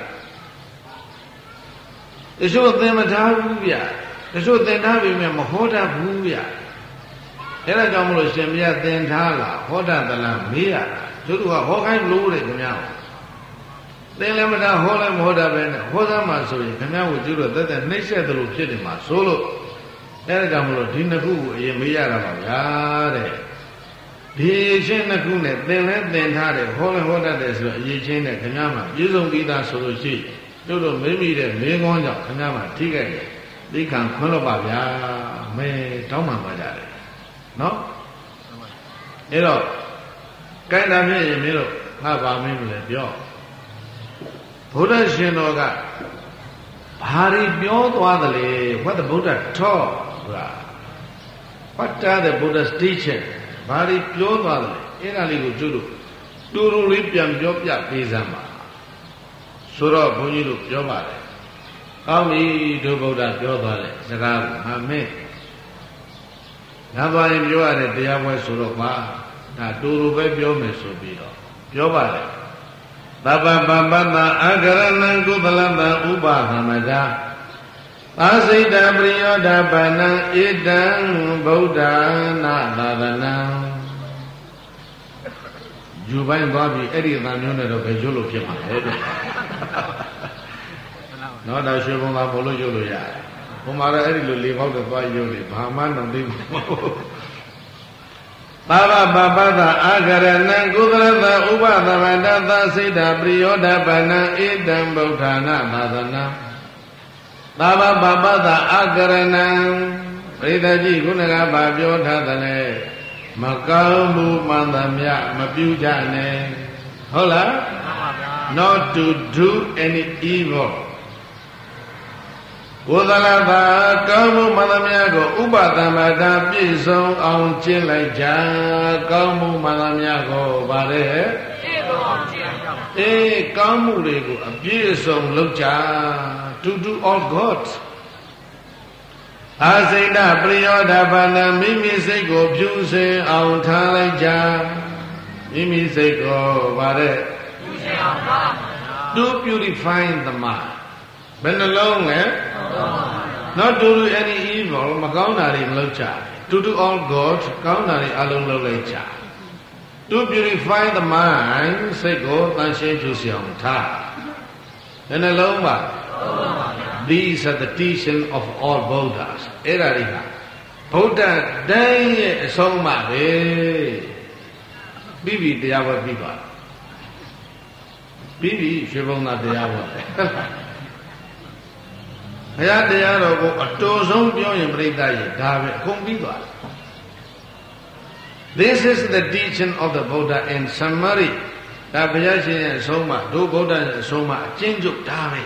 တချို့သင်မထားဘူးဗျတချို့သင်ထားပြီမြတ်မဟောတတ်ဘူးဗျအဲ့ဒါကြောင့်မလို့ရှင်မြတ်သင်ထားလားဟောတတ်သလားမေးရတာတို့ကဟောခိုင်းလို့တဲ့ခင်ဗျားသင်လည်းမထားဟောလည်းမဟောတတ်ပဲနဲ့ဟောသမှာဆိုရင်ခင်ဗျားကိုကျတို့သက်သက်နှိမ့်ဆက်သလိုဖြစ်နေမှာဆိုလို့အဲ့ဒါကြောင့်မလို့ဒီနှစ်ခုကိုအရင်မေးရတာပါဗျာတဲ့ဒီရှင်းနှစ်ခုနဲ့သင်လည်းသင်ထားတယ်ဟောလည်းဟောတတ်တယ်ဆိုတော့အရေးချင်းနဲ့ခင်ဗျားမှာပြည့်စုံပြီးသားဆိုလို့ရှိရင်တို့မေးမိတဲ့မေးခွန်းကြောင့်ခင်ဗျားမှာထိခိုက်တယ်သိခံခွန်းလို့ပါဗျာမဲတောင်းပန်ပါကြတယ်နော်အဲ့တော့ကိုင်းတာဖြစ်ရင်မင်းတို့ငါပါမင်းမလဲပြောဘုရားရှင်တော်ကဘာတွေပြောသွားသလဲ What the Buddha taught ဆိုတာ What are the Buddha's teaching ဘာတွေပြောသွားသလဲအဲ့ဒါလေးကိုကျုပ်တို့တူတူလေးပြန်ပြောပြပေးစမ်းပါဆိုတော့ဘုန်းကြီးတို့ပြောပါတယ်ကောင်းပြီဒုဗုဒ္ဓပြောသွားတယ်စကားကိုဟာမင်းငါပါရင်ပြောရတဲ့တရားပွဲဆိုတော့ပါဒါတူတူပဲပြောမယ်ဆိုပြီးတော့ပြောပါတယ်သဗ္ဗပပတ္တအာဂရဏံကုသလတံဥပသမတာသာစိတပရိယောဓပနံဣတံဗုဒ္ဓနာသာသနံယူပိုင်းသွားပြီအဲ့ဒီအတန်မျိုးနဲ့တော့ဘယ်ရွတ်လို့ဖြစ်မှာလဲတဲ့နော်ဒါရွှေဘုံမှာဘလို့ရွတ်လို့ရတယ်ဘုံမှာတော့အဲ့ဒီလိုလေပေါက်တော့သွားရွတ်လေဘာမှတော့သိမှာမဟုတ်သာဝပပတ္တအာဂရဏံကုသလတဥပသမတသစိတပရိယောဓပနံဣတံဗုဒ္ဓနာသာသနံသာဝပပတ္တအာဂရဏံပရိသတ်ကြီးခုနကဘာပြောထားသလဲမကောင်းမှုမှန်သမျှမပြုကြနဲ့ဟုတ်လား Not to do any evil ကိုယ်သလသာကောင်းမှုမှန်သမျှကိုဥပသမတာပြည့်စုံအောင်ကျင့်လိုက်ကြကောင်းမှုမှန်သမျှကိုဗါတဲ့ပြည့်စုံအောင်ကျင့်ကြပါကောင်းမှုတွေကိုအပြည့်စုံလုပ်ကြ to do all good အာစိဏပရိယောဓပနံမိမိစိတ်ကိုဖြူစင်အောင်ထားလိုက်ကြမိမိစိတ်ကိုဗါတဲ့ဖြူစင်အောင်ထား to purify the mind ဘယ်နှလုံးလဲ not to do any evil မကောင်းတာတွေမလုပ်ကြ to do all good ကောင်းတာတွေအလုံးလုပ်လိုက်ကြ to purify the mind စိတ်ကိုသန့်ရှင်းဖြူစင်အောင်ထားဘယ်နှလုံးပါ These are the teaching of all Buddhas အဲ့ဒါတွေကဗုဒ္ဓတိုင်းရဲ့အဆုံးအမပဲပြီးပြီတရားဝဲပြီးပါပြီးပြီရွှေဘုံသာတရားဝဲဘုရားတရားတော်ကိုအတူဆုံးပြောရင်ပြိဿရဲ့ဒါပဲအကုန်ပြီးသွား This is the teaching of the Buddha in summary ဒါဘုရားရှင်ရဲ့အဆုံးအမတို့ဗုဒ္ဓရဲ့အဆုံးအမအကျဉ်းချုပ်ဒါပဲ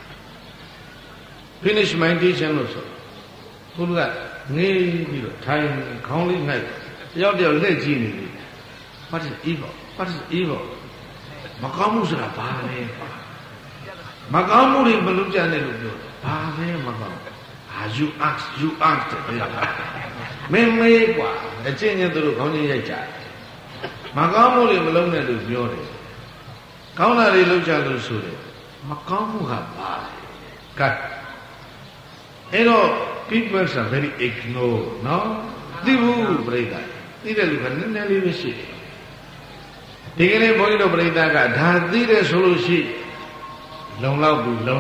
Finish my teaching လို့ဆိုဘုရားငေးပြီးတော့ထိုင်ခေါင်းလေးငှက်တယောက်တယောက်လက်ကြည့်နေတယ် What is evil? What is evil? မကောင်းမှုဆိုတာဘာလဲမကောင်းမှုတွေမလုပ်ကြနဲ့လို့ပြောဘာလဲမကောင်းyou ask မင်းမေးกว่าအချင်းချင်းတို့ခေါင်းချင်းရိုက်ကြတယ်မကောင်းမှုတွေမလုပ်နဲ့လို့ပြောတယ်ကောင်းတာတွေလုပ်ကြလို့ဆိုတယ်မကောင်းမှုကဘာလဲကတ်အဲ့တော့ people are very ignore နော်သိဘူးပြိဿသိတဲ့လူကနည်းနည်းလေးပဲရှိတယ်ဒီကနေ့ဘုန်းကြီးတို့ပြိဿကဒါသိတယ်ဆိုလို့ရှိလုံလောက်ပြီဘဝ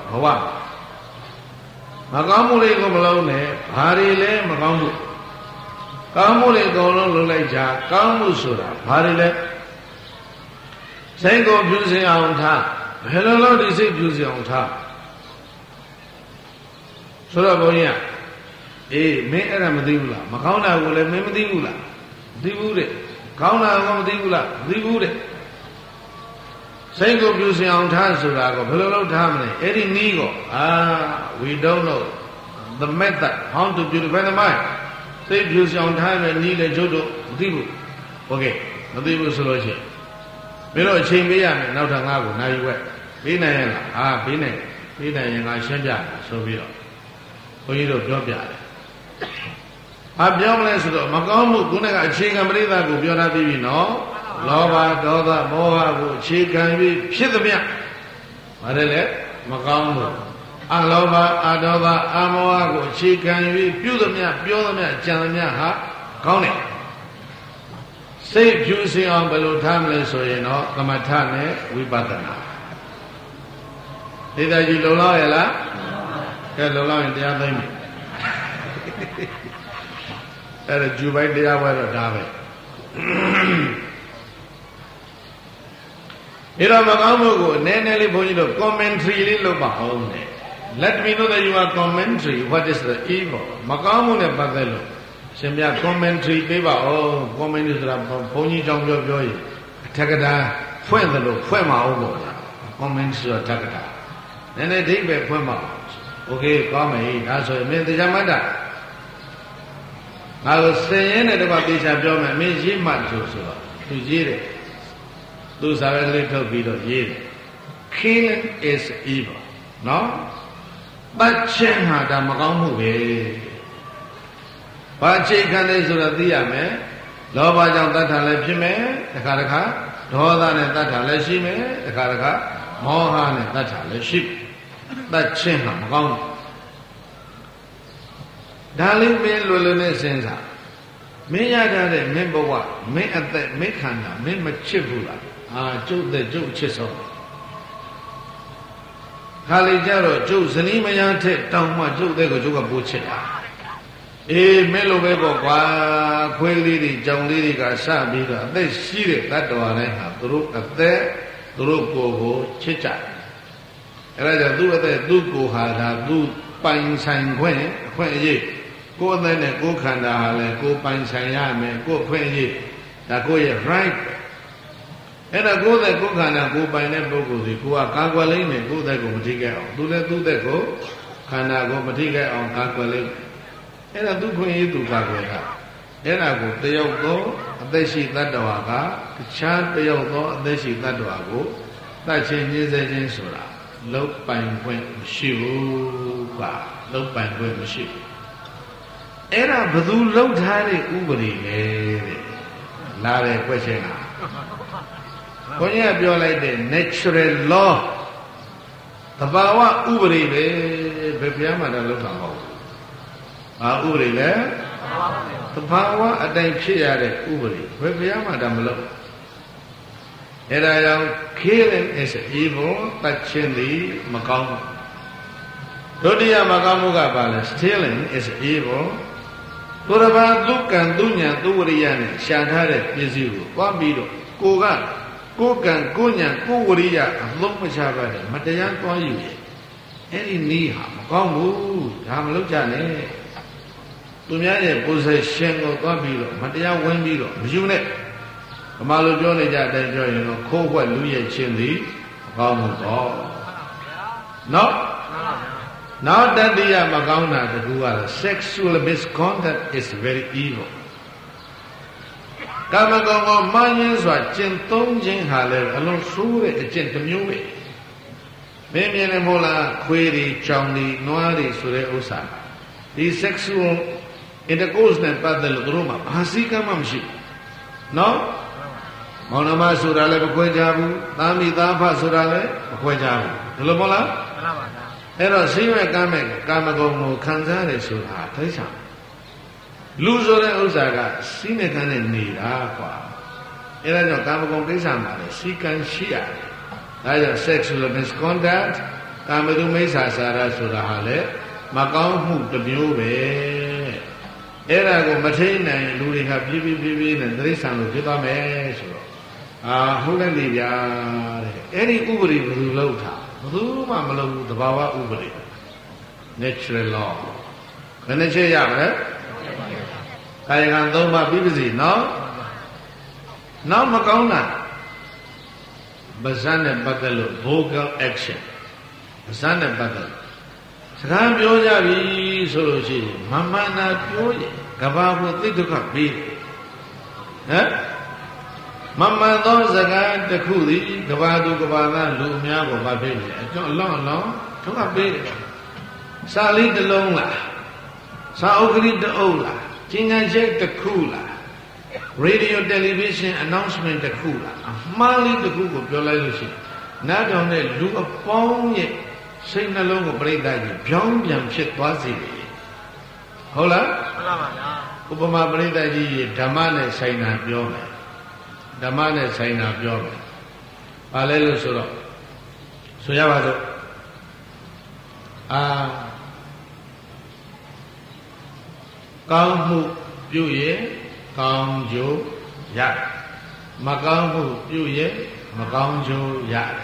မကောင်းမှုတွေကိုမလုံးနဲ့ဘာတွေလဲမကောင်းမှုကောင်းမှုတွေအကုန်လုံးလုပ်လိုက်ကြကောင်းမှုဆိုတာဘာတွေလဲစိတ်ကိုဖြူစင်အောင်ထားဘယ်လိုလုပ်ဒီစိတ်ဖြူစင်အောင်ထားဆိုတော့ဘုန်းကြီးကအေးမင်းအဲ့ဒါမသိဘူးလားမကောင်းတာကိုလည်းမင်းမသိဘူးလားမသိဘူးတဲ့ကောင်းတာကိုမသိဘူးလားမသိဘူးတဲ့စိတ်ကိုဖြူစင်အောင်ထားဆိုတာကိုဘယ်လိုလုပ်ထားမလဲအဲ့ဒီနည်းကိုwe don't know the method how to beautify the mind စိတ်ဖြူစင်အောင်ထားမယ်နည်းလည်းကျုပ်တို့မသိဘူးโอเคမသိဘူးဆိုလို့ရှိရင်မင်းတို့အချိန်ပေးရမယ်နောက်ထပ်ငါ့ကိုနိုင်ရွက်ပေးနိုင်ရဲ့လားပေးနိုင်ရင်ငါရှင်းပြဆိုပြီးတော့ဘုန်းကြီးတို့ပြောပြတယ်ပြောမလဲဆိုတော့မကောင်းမှုခုနကအခြေခံပရိသတ်ကိုပြောထားပြီးပြီနော်လောဘဒေါသမောဟကိုအခြေခံပြီးဖြစ်သမျှပါတယ်လေမကောင်းမှုအလောဘအဒေါသအမောဟကိုအခြေခံပြီးပြုသမျှပြောသမျှကြံသမျှဟာကောင်းတယ်စိတ်ဖြူစင်အောင်ဘယ်လိုထားမလဲဆိုရင်တော့သမထနဲ့ဝိပဿနာဒေသကြီးလုံလောက်ရဲ့လားကဲလုံလောက်ရင်တရားသိမ့်မယ်အဲ့ဒါဂျူပိုင်းတရားပွဲတော့ဒါပဲဒီတော့မကောင်းမှုကိုနည်းနည်းလေးဘုန်းကြီးတို့ commentary လေးလုပ်ပါအောင်နဲ့ let me know that you are commentary what is the evil မကောင်းမှုနဲ့ပတ်သက်လို့ရှင်ပြ commentary ပေးပါဦး commentary ဆိုတာဘုန်းကြီးကြောင့်ပြောရင်အထက်ကတာဖွင့်တယ်လို့ဖွင့်မအောင်ပေါ့ဗျာ commentary ဆိုတာထက်ကတာနည်းနည်းဒိဋ္ဌိပဲဖွင့်မအောင် okay ကောင်းပြီဒါဆိုရင်မင်းတရားမှတ်တာငါကိုစင်ရင်တဲ့တကွာတေချာပြောမယ်မင်းရေးမှဆိုတော့သူရေးတယ်သူစာပဲကလေးထုတ်ပြီးတော့ရေးတယ် killing is evil နော်ပတ်ချင်းဟာဒါမကောင်းမှုပဲဘာအခြေခံလဲဆိုတော့သိရမယ်လောဘကြောင့်တတ်တာလည်းဖြစ်မယ်တခါဒေါသနဲ့တတ်တာလည်းရှိမယ်တခါမောဟနဲ့တတ်တာလည်းရှိတတ်ချင်းဟာမကောင်းဘူးဒါလေးမင်းလွယ်လွယ်နဲ့စဉ်းစားမင်းရကြတဲ့မင်းဘဝမင်းအသက်မင်းခန္ဓာမင်းမချစ်ဘူးလားကျုပ်သက်ကျုပ်ချစ်ဆုံးခါလေကြတော့ကျုပ်ဇနီးမယားထက်တောင်မှကျုပ်သက်ကိုကျုပ်ကပိုးချစ်တာအေးမင်းလိုပဲပေါ့ကွာခွေးလေးတွေကြောင်လေးတွေကစပြီးတော့အသက်ရှိတဲ့တတ္တဝါတိုင်းဟာသူတို့အသက်သူတို့ကိုယ်ကိုချစ်ကြတယ်အဲ့ဒါကြောင့်သူ့အသက်သူ့ကိုယ်ဟာဒါသူ့ပိုင်ဆိုင်ခွင့်အခွင့်အရေးကိုယ်အသက်နဲ့ကိုယ်ခန္ဓာဟာလည်းကိုယ်ပိုင်ဆိုင်ရမယ်ကိုယ်အခွင့်အရေးဒါကိုယ့်ရဲ့ right အဲ့ဒါကိုယ်သက်ကိုယ်ခန္ဓာကိုယ်ပိုင်တဲ့ပုဂ္ဂိုလ်စီကိုယ်ကကာကွယ်လိမ့်မယ်ကိုယ်သက်ကိုမထိခိုက်အောင်သူလည်းသူ့သက်ကိုခန္ဓာကိုမထိခိုက်အောင်ကာကွယ်လိမ့်မယ်အဲ့ဒါသူခွင့်ရေးသူကာကွယ်တာအဲ့ဒါကိုတယောက်သောအသက်ရှိတ attva ကတခြားတယောက်သောအသက်ရှိတ attva ကိုတတ်ချင်းညှင်းဆဲခြင်းဆိုတာလုံးပိုင်ခွင့်မရှိဘူးကွာလုံးပိုင်ခွင့်မရှိဘူးအဲ့ဒါဘယ်သူလှုပ်ထားတဲ့ဥပဒေလဲတဲ့လာတဲ့ question ကဘုန်းကြီးကပြောလိုက်တဲ့ natural law သဘာဝဥပဒေပဲဘယ်ဘုရားမှတော့လှုပ်တာမဟုတ်ဘူးဥပဒေလဲသဘာဝအတိုင်းဖြစ်ရတဲ့ဥပဒေဘယ်ဘုရားမှတော့မလုပ်အဲ့ဒါကြောင့် killing is evil တတ်ခြင်းသည်မကောင်းဘူးဒုတိယမကောင်းမှုကဘာလဲ stealing is evil သူတစ်ပါးသူကံသူညာသူဝရိယနဲ့ရှာထားတဲ့ပစ္စည်းကိုသွားပြီးတော့ကိုကကိုကံကိုညာကိုဝရိယအလုံးမချပါနဲ့မတရားသွားယူရဲ့အဲ့ဒီနည်းဟာမကောင်းဘူးဒါမလုပ်ကြနဲ့သူများရဲ့ possession ကိုသွားပြီးတော့မတရားဝင်ပြီးတော့မယူနဲ့ဗမာလိုပြောနေကြတဲ့အတိုင်းပြောရင်တော့ခိုးဝှက်လူရဲ့ချင်းသည်မကောင်းဘူးတော့နော်နောက်တတိယမကောင်းတာတကူကတော့ sexual misconduct is very evil ကာမဂုဏ်ကိုမှန်းရင်းစွာကျင့်သုံးခြင်းဟာလည်းအလုံးဆိုးတဲ့အကျင့်တစ်မျိုးပဲမင်းမြင်တယ်မို့လားခွေးတွေကြောင်တွေနွားတွေဆိုတဲ့ဥစ္စာဒီ sexual intercourse နဲ့ပတ်သက်လို့တို့မှာဘာစည်းကမ်းမှမရှိဘူးနော်မောင်နှမဆိုတာလည်းမခွဲကြဘူးသားမိသားဖဆိုတာလည်းမခွဲကြဘူးဒီလိုမဟုတ်လားမှန်ပါဗျာအဲ့တော့စိတ်မဲ့ကမ်းမဲ့ကာမဂုဏ်ကိုခံစားရတယ်ဆိုတာဒိဋ္ဌာလူဆိုတဲ့ဥစ္စာကစိနဲ့ကမ်းနဲ့နေတာကွာအဲ့ဒါကြောင့်ကာမဂုဏ်ကိစ္စမှာလည်းစိကံရှိရတယ်ဒါကြောင့် sexual misconduct ကာမတုမိစ္ဆာစာရဆိုတာဟာလေမကောင်းမှုတစ်မျိုးပဲအဲ့ဒါကိုမထိန်နိုင်လူတွေကပြေးနဲ့တိရစ္ဆာန်လိုဖြစ်သွားမယ်ဆိုတော့ဟုတ်တယ်လေဗျာတဲ့အဲ့ဒီဥပဒေဘယ်လိုလုပ်ထားဘယ်သူမှမလုပ်ဘူးသဘာဝဥပဒေ natural law ဘယ်နှချက်ရမလဲကာယကံ၃ပါးပြီးပါစီနော်နောက်မကောင်းတာပါးစပ်နဲ့ပတ်သက်လို့ vocal action ပါးစပ်နဲ့ပတ်သက်စကားပြောကြပြီဆိုလို့ရှိရင်မမှန်တာပြောရင်ကဘာကိုသိဒုက္ခပေးဟမ်မမှန်သောစကားတစ်ခုသည်ကဘာသူကဘာသားလူအများကိုမဖြစ်နေအကျော်အလောင်းဒုက္ခပေးတယ်စာလေးတစ်လုံးလားစာအုပ်ကလေးတစ်အုပ်လားကျင်ညာချက်တစ်ခုလား radio television announcement တစ်ခုလားအမှားလေးတစ်ခုကိုပြောလိုက်လို့ရှိရင်နားထောင်တဲ့လူအပေါင်းရဲ့စိတ်နှလုံးကိုပြိတ္တာကြီးပြောင်းပြန်ဖြစ်သွားစေတယ်ဟုတ်လားမှန်ပါဗျာဥပမာပြိတ္တာကြီးရေဓမ္မနဲ့ဆိုင်တာပြောမယ်ဓမ္မနဲ့ဆိုင်တာပြောမယ်ဘာလဲလို့ဆိုတော့ဆိုရပါစို့ကောင်းမှုပြုရင်ကောင်းကျိုးရမကောင်းမှုပြုရင်မကောင်းကျိုးရတယ်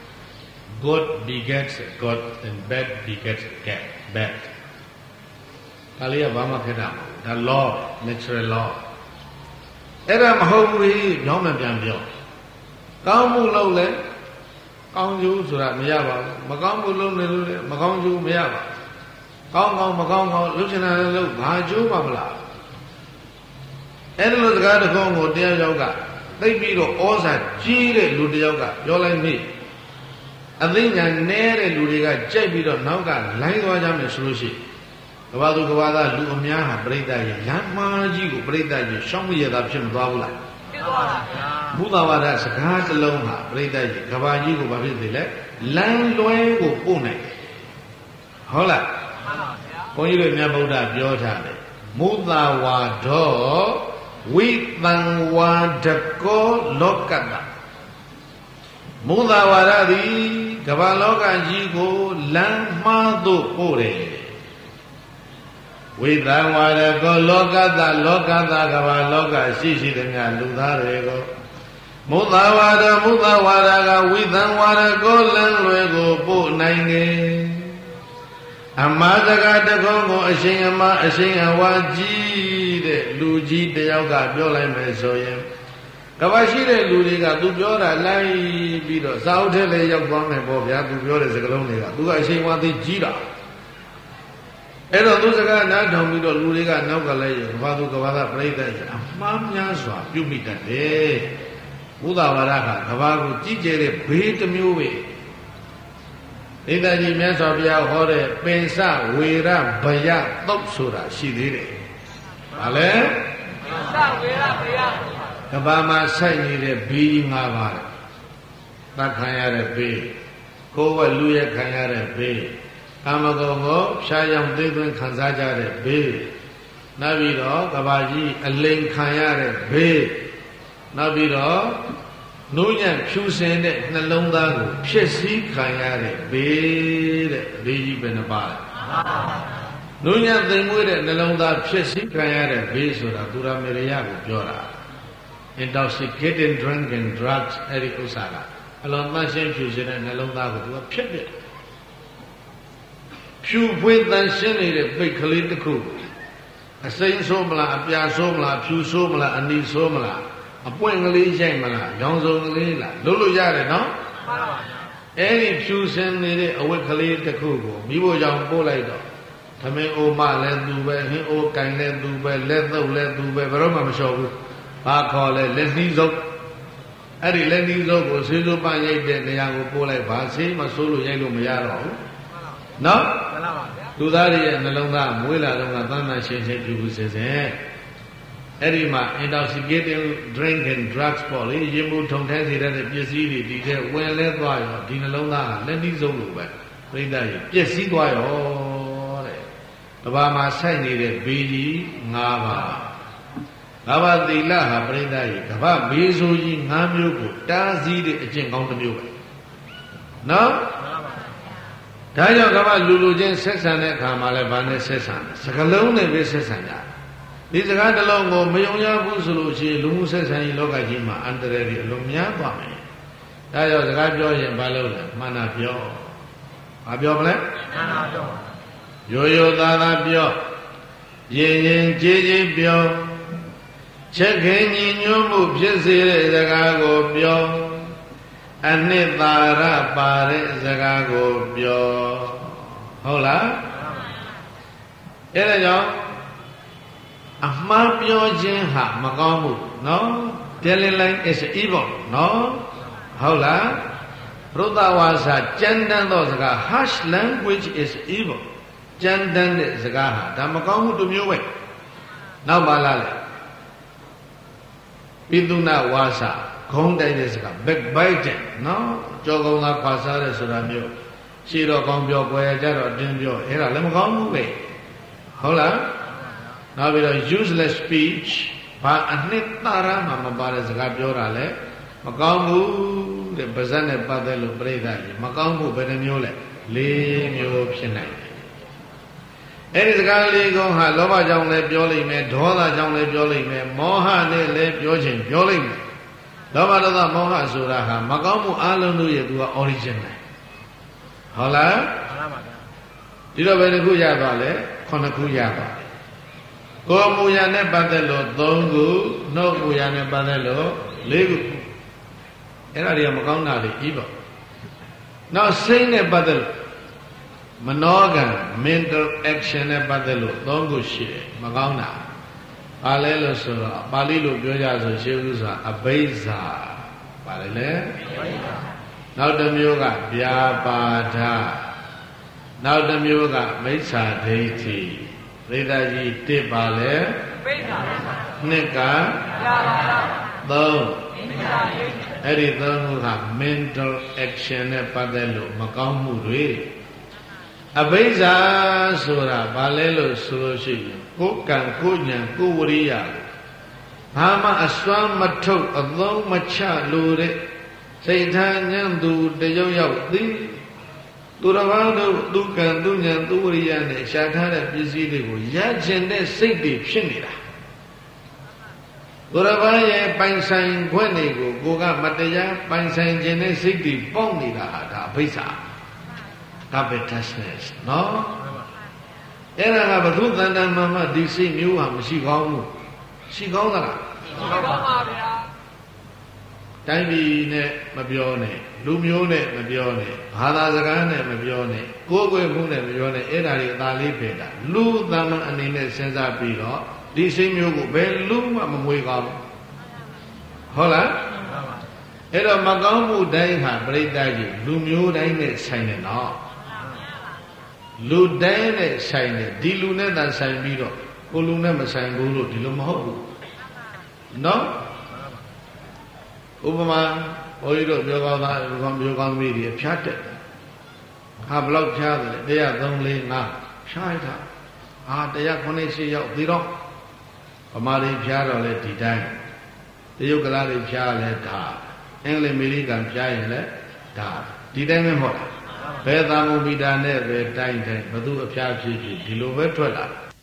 good begets good and bad begets bad ဒါလေးကဘာမှခက်တာမဟုတ်ဒါ law natural law အဲ့ဒါမဟုတ်ဘူးညောင်းမှပြန်ပြောကောင်းမှုလုပ်လဲကောင်းကျိုးဆိုတာမရပါဘူးမကောင်းမှုလုပ်နေလို့လဲမကောင်းကျိုးမရပါဘူးကောင်းကောင်းမကောင်းကောင်းလုပ်ချင်တာလည်းလုပ်ဘာကျိုးမှမလားအဲ့ဒီလိုစကားတစ်ခုကိုတရားယောက်ကသိပြီးတော့ဩဇာကြီးတဲ့လူတစ်ယောက်ကပြောလိုက်မိအသိဉာဏ်နည်းတဲ့လူတွေကကြိုက်ပြီးတော့နောက်ကလိုင်းသွားကြမယ်ဆိုလို့ရှိရင်ကဘာသူကဘာသားလူအများဟာပြိတ္တရဲ့လမ်းမာကြီးကိုပြိတ္တရဲ့ရှောင်းမရတာဖြစ်မသွားဘူးလားဖြစ်သွားပါဗျာဘုဒ္ဓဘာသာစကားတစ်လုံးဟာပြိတ္တရဲ့ကဘာကြီးကိုဘာဖြစ်သေးလဲလမ်းလွဲကိုပို့နိုင်တယ်ဟုတ်လားမှန်ပါဗျာဘုန်းကြီးတို့မြတ်ဗုဒ္ဓပြောထားတယ်မုသဝါဒောဝိတံဝါဒကောလောကတ္တမုသဝါဒသည်ကမ္ဘာလောကကြီးကိုလမ်းမှားသို့ပို့တယ်ဝိတံဝါဒကောလောကတ္တကမ္ဘာလောကရှိသည်များလူသားတွေကိုမုသဝါဒကဝိတံဝါဒကောလမ်းလွယ်ကိုပို့နိုင်တယ်အမှားစကားတစ်ခုကိုအရှင်အဝါကြီးတဲ့လူကြီးတယောက်ကပြောလိုက်မယ်ဆိုရင်ကဘာရှိတဲ့လူတွေကသူပြောတာလိုက်ပြီးတော့စာအုပ်ထဲလည်းရောက်သွားမယ်ပေါ့ဗျာသူပြောတဲ့စကားလုံးတွေကသူကအရှင်ဝါသိကြီးတာအဲ့တော့သူစကားနားထောင်ပြီးတော့လူတွေကနောက်ကလည်းကဘာသူကဘာသာပြိဿရဲ့အမှားများစွာပြုမိတတ်တယ်ဘုဒ္ဓဘာသာကကဘာကိုကြီးကျယ်တဲ့ဘေးတစ်မျိုးပဲဣဒ္ဓကြီးမြတ်စွာဘုရားဟောတဲ့ပင်စဝေရဘယသုတ်ဆိုတာရှိသေးတယ်။ဘာလဲပင်စဝေရဘယကဘာမှာဆိုင်နေတဲ့ဘေး၅ပါးတတ်ခံရတဲ့ဘေးကိုယ်ကလူရဲ့ခံရတဲ့ဘေးကာမဂုဏ်ကိုဖြာရောင်သိသွင်းခံစားကြတဲ့ဘေးနောက်ပြီးတော့ကဘာကြီးအလိမ်ခံရတဲ့ဘေးနောက်ပြီးတော့နိုးညံ့ဖြူစင်တဲ့နှလုံးသားကိုဖြစ်စည်းခံရတဲ့ဘေးတဲ့ဘေးကြီးပဲနှပါးနိုးညံ့သိမ်မွေးတဲ့နှလုံးသားဖြစ်စည်းခံရတဲ့ဘေးဆိုတာသူရမေရယကိုပြောတာ intoxicating drink and drugs အဲ့ဒီဥစ္စာကအလွန်သန့်ရှင်းဖြူစင်တဲ့နှလုံးသားကိုသူကဖြစ်တယ်ဖြူဖွေးသန့်ရှင်းနေတဲ့ပိတ်ကလေးတစ်ခုအစိမ်းဆိုးမလားအပြာဆိုးမလားဖြူဆိုးမလားအနီဆိုးမလားအပွင့်ကလေးရိုက်မလားရောင်စုံကလေးလားလုပ်လို့ရတယ်နော်မှန်ပါဗျာအဲ့ဒီဖြူစင်နေတဲ့အဝတ်ကလေးတစ်ခုကိုမိဖို့ကြောင့်ပို့လိုက်တော့သမင်းအိုမလည်းသူပဲဟင်းအိုကန်လည်းသူပဲလက်သုတ်လည်းသူပဲဘယ်တော့မှမလျှော်ဘူးဘာခေါ်လဲလက်နှီးစုပ်အဲ့ဒီလက်နှီးစုပ်ကိုဆေးစိုးပန်းရိုက်တဲ့နေရာကိုပို့လိုက်ဘာဆေးမဆိုးလို့ရိုက်လို့မရတော့ဘူးနော်မှန်ပါပါလူသားတွေရဲ့နှလုံးသားမွေးလာတော့ကသမ်းသရှင်းရှင်းပြုစင်စင်အဲ့ဒီမှာ intoxicating drink and drugs ပေါ့လေရေမှုထုံထဲစေတဲ့ပစ္စည်းတွေဒီထဲဝင်လဲသွားရောဒီနှလုံးသားကလက်နှီးစုပ်လို့ပဲပြိတ္တကြီးပျက်စီးသွားရောတဲ့တဘာမှာဆိုင်နေတဲ့ဘေးကြီး၅ပါးငါးပါးသီလဟာပြိတ္တကြီးကမ္ဘာဘေးဆိုကြီး၅မျိုးကိုတားဆီးတဲ့အကျင့်ကောင်းတစ်မျိုးပဲနော်ဒါကြောင့်ကမ္ဘာလူချင်းဆက်ဆံတဲ့အခါမှာလည်းဗာနဲ့ဆက်ဆံတယ်စကလုံးနဲ့ပဲဆက်ဆံကြဒီစကားတစ်လုံးကိုမယုံရဘူးဆိုလို့ရှိရင်လူမှုဆက်ဆံရေးလောကကြီးမှာအန္တရာယ်တွေအလုံးများသွားမယ်ဒါကြောင့်စကားပြောရင်ဘာလို့လဲမှန်တာပြောဘာပြောမလဲမှန်တာပြောရိုးရိုးသားသားပြောရင်ရင်ကြေးကြေးပြောချက်ခင်ညီညွတ်မှုဖြစ်စေတဲ့စကားကိုပြောအနှစ်သာရပါတဲ့စကားကိုပြောဟုတ်လားအဲ့ဒါကြောင့်အမှားပြောခြင်းဟာမကောင်းဘူးနော် telling lie is evil နော်ဟုတ်လားဘုဒ္ဓဝါစာကြမ်းတမ်းသောစကား harsh language is evil ကြမ်းတမ်းတဲ့စကားဟာဒါမကောင်းဘူးတစ်မျိုးပဲနောက်ပါလားလေပိသုဏဝါစာခုံးတိုက်တဲ့စကား backbiting နော်ကြောကုံသာခွာစားတဲ့ဆိုတာမျိုးရှင်းတော့ကောင်းပြောကွယ်ကြတော့တင်းပြောအဲ့ဒါလည်းမကောင်းဘူးပဲဟုတ်လားနောက်ပြီးတော့ useless speech ဘာအနှစ်သာရမှမပါတဲ့စကားပြောတာလည်းမကောင်းဘူးတဲ့ပါဇက်နဲ့ပတ်သက်လို့ပြိဿကြီးမကောင်းဘူးဘယ်နှမျိုးလဲ၄မျိုးဖြစ်နိုင်တယ်အဲ့ဒီစကားလေးကောင်ဟာလောဘကြောင့်လည်းပြောလိမ့်မယ်ဒေါသကြောင့်လည်းပြောလိမ့်မယ်မောဟနဲ့လည်းပြောချင်ပြောလိမ့်မယ်လောဘဒေါသမောဟဆိုတာဟာမကောင်းမှုအလုံးတို့ရဲ့သူက origin ပဲဟုတ်လားမှန်ပါဗျာဒီတော့ဘယ်နှခုရသွားလဲ9ခုရသွားတယ်ကိုယ်မူရာနဲ့ပတ်သက်လို့3ခုနှုတ်မူရာနဲ့ပတ်သက်လို့4ခုအဲ့ဒါတွေကမကောင်းတာတွေဤပေါ့နောက်စိတ်နဲ့ပတ်သက်လို့မနောကံ mental action နဲ့ပတ်သက်လို့3ခုရှိတယ်မကောင်းတာဘာလဲလို့ဆိုတော့ပါဠိလိုပြောကြဆိုရှင်းဥစွာအဘိဇ္ဇာပါလေလေနောက်တစ်မျိုးကဗျာပါဒနောက်တစ်မျိုးကမိစ္ဆာဒိဋ္ဌိပရိသတ်ကြီးတစ်ပါလေမိစ္ဆာနှစ်ကဗျာပါဒ3မိစ္ဆာဒိဋ္ဌိအဲ့ဒီ3ခုက mental action နဲ့ပတ်သက်လို့မကောင်းမှုတွေအဘိဇ္ဇာဆိုတာဘာလဲလို့ဆိုလို့ရှိရင်ကိုယ်ကံကိုယ်ဉာဏ်ကိုယ်ဝရိယဘာမှအစွမ်းမထုတ်အသုံးမချလို့တဲ့စိတ်ထားဉာဏ်သူတယောက်ယောက်သိသူတော်ဘာတို့သူကံသူဉာဏ်သူဝရိယနဲ့ရှားထားတဲ့ပစ္စည်းတွေကိုရကျင်တဲ့စိတ်တွေဖြစ်နေတာသူတော်ဘာရဲ့ပိုင်ဆိုင်ခွင့်တွေကိုကိုကမတရားပိုင်ဆိုင်ခြင်းနဲ့စိတ်တွေပေါက်နေတာဟာဒါအဘိဇ္ဇာcovetousness နော်အဲ့ဒါကဘုသူတန်တန်မှမှဒီစိတ်မျိုးဟာမရှိကောင်းဘူးရှိကောင်းသလားရှိကောင်းပါဗျာတိုင်းပြည်နဲ့မပြောနဲ့လူမျိုးနဲ့မပြောနဲ့ဘာသာစကားနဲ့မပြောနဲ့ကိုယ်ကိုယ်မှုနဲ့မပြောနဲ့အဲ့ဒါတွေအသာလေးပဲတာလူသမန်အနေနဲ့စဉ်းစားပြီးတော့ဒီစိတ်မျိုးကိုဘယ်လူမှမမွေးကောင်းဟုတ်လားအဲ့တော့မကောင်းမှုတိုင်းဟာပြိတ္တကြီးလူမျိုးတိုင်းနဲ့ဆိုင်တယ်နော်လူတိုင်းနဲ့ဆိုင်တယ်ဒီလူနဲ့သာဆိုင်ပြီးတော့ကိုလူနဲ့မဆိုင်ဘူးလို့ဒီလိုမဟုတ်ဘူးနော်ဥပမာဘုန်းကြီးတို့ပြောကောင်းသားပြောကောင်းမိတွေဖြားတက်ဟာဘလောက်ဖြားတယ်100 3 4 5ဖြားရတာဟာ198ရောက်ပြီးတော့ဗမာတွေဖြားတော့လေဒီတိုင်းတရုတ်ကလားတွေဖြားလဲဒါအင်္ဂလိပ်အမေရိကန်ဖြားရင်လည်းဒါဒီတိုင်းပဲမဟုတ်လားဘယ်သာမုမီတာနဲ့ပဲတိုင်းတိုင်းဘသူအဖျားဖြစ်ဖြစ်ဒီလိုပဲထွက်လာ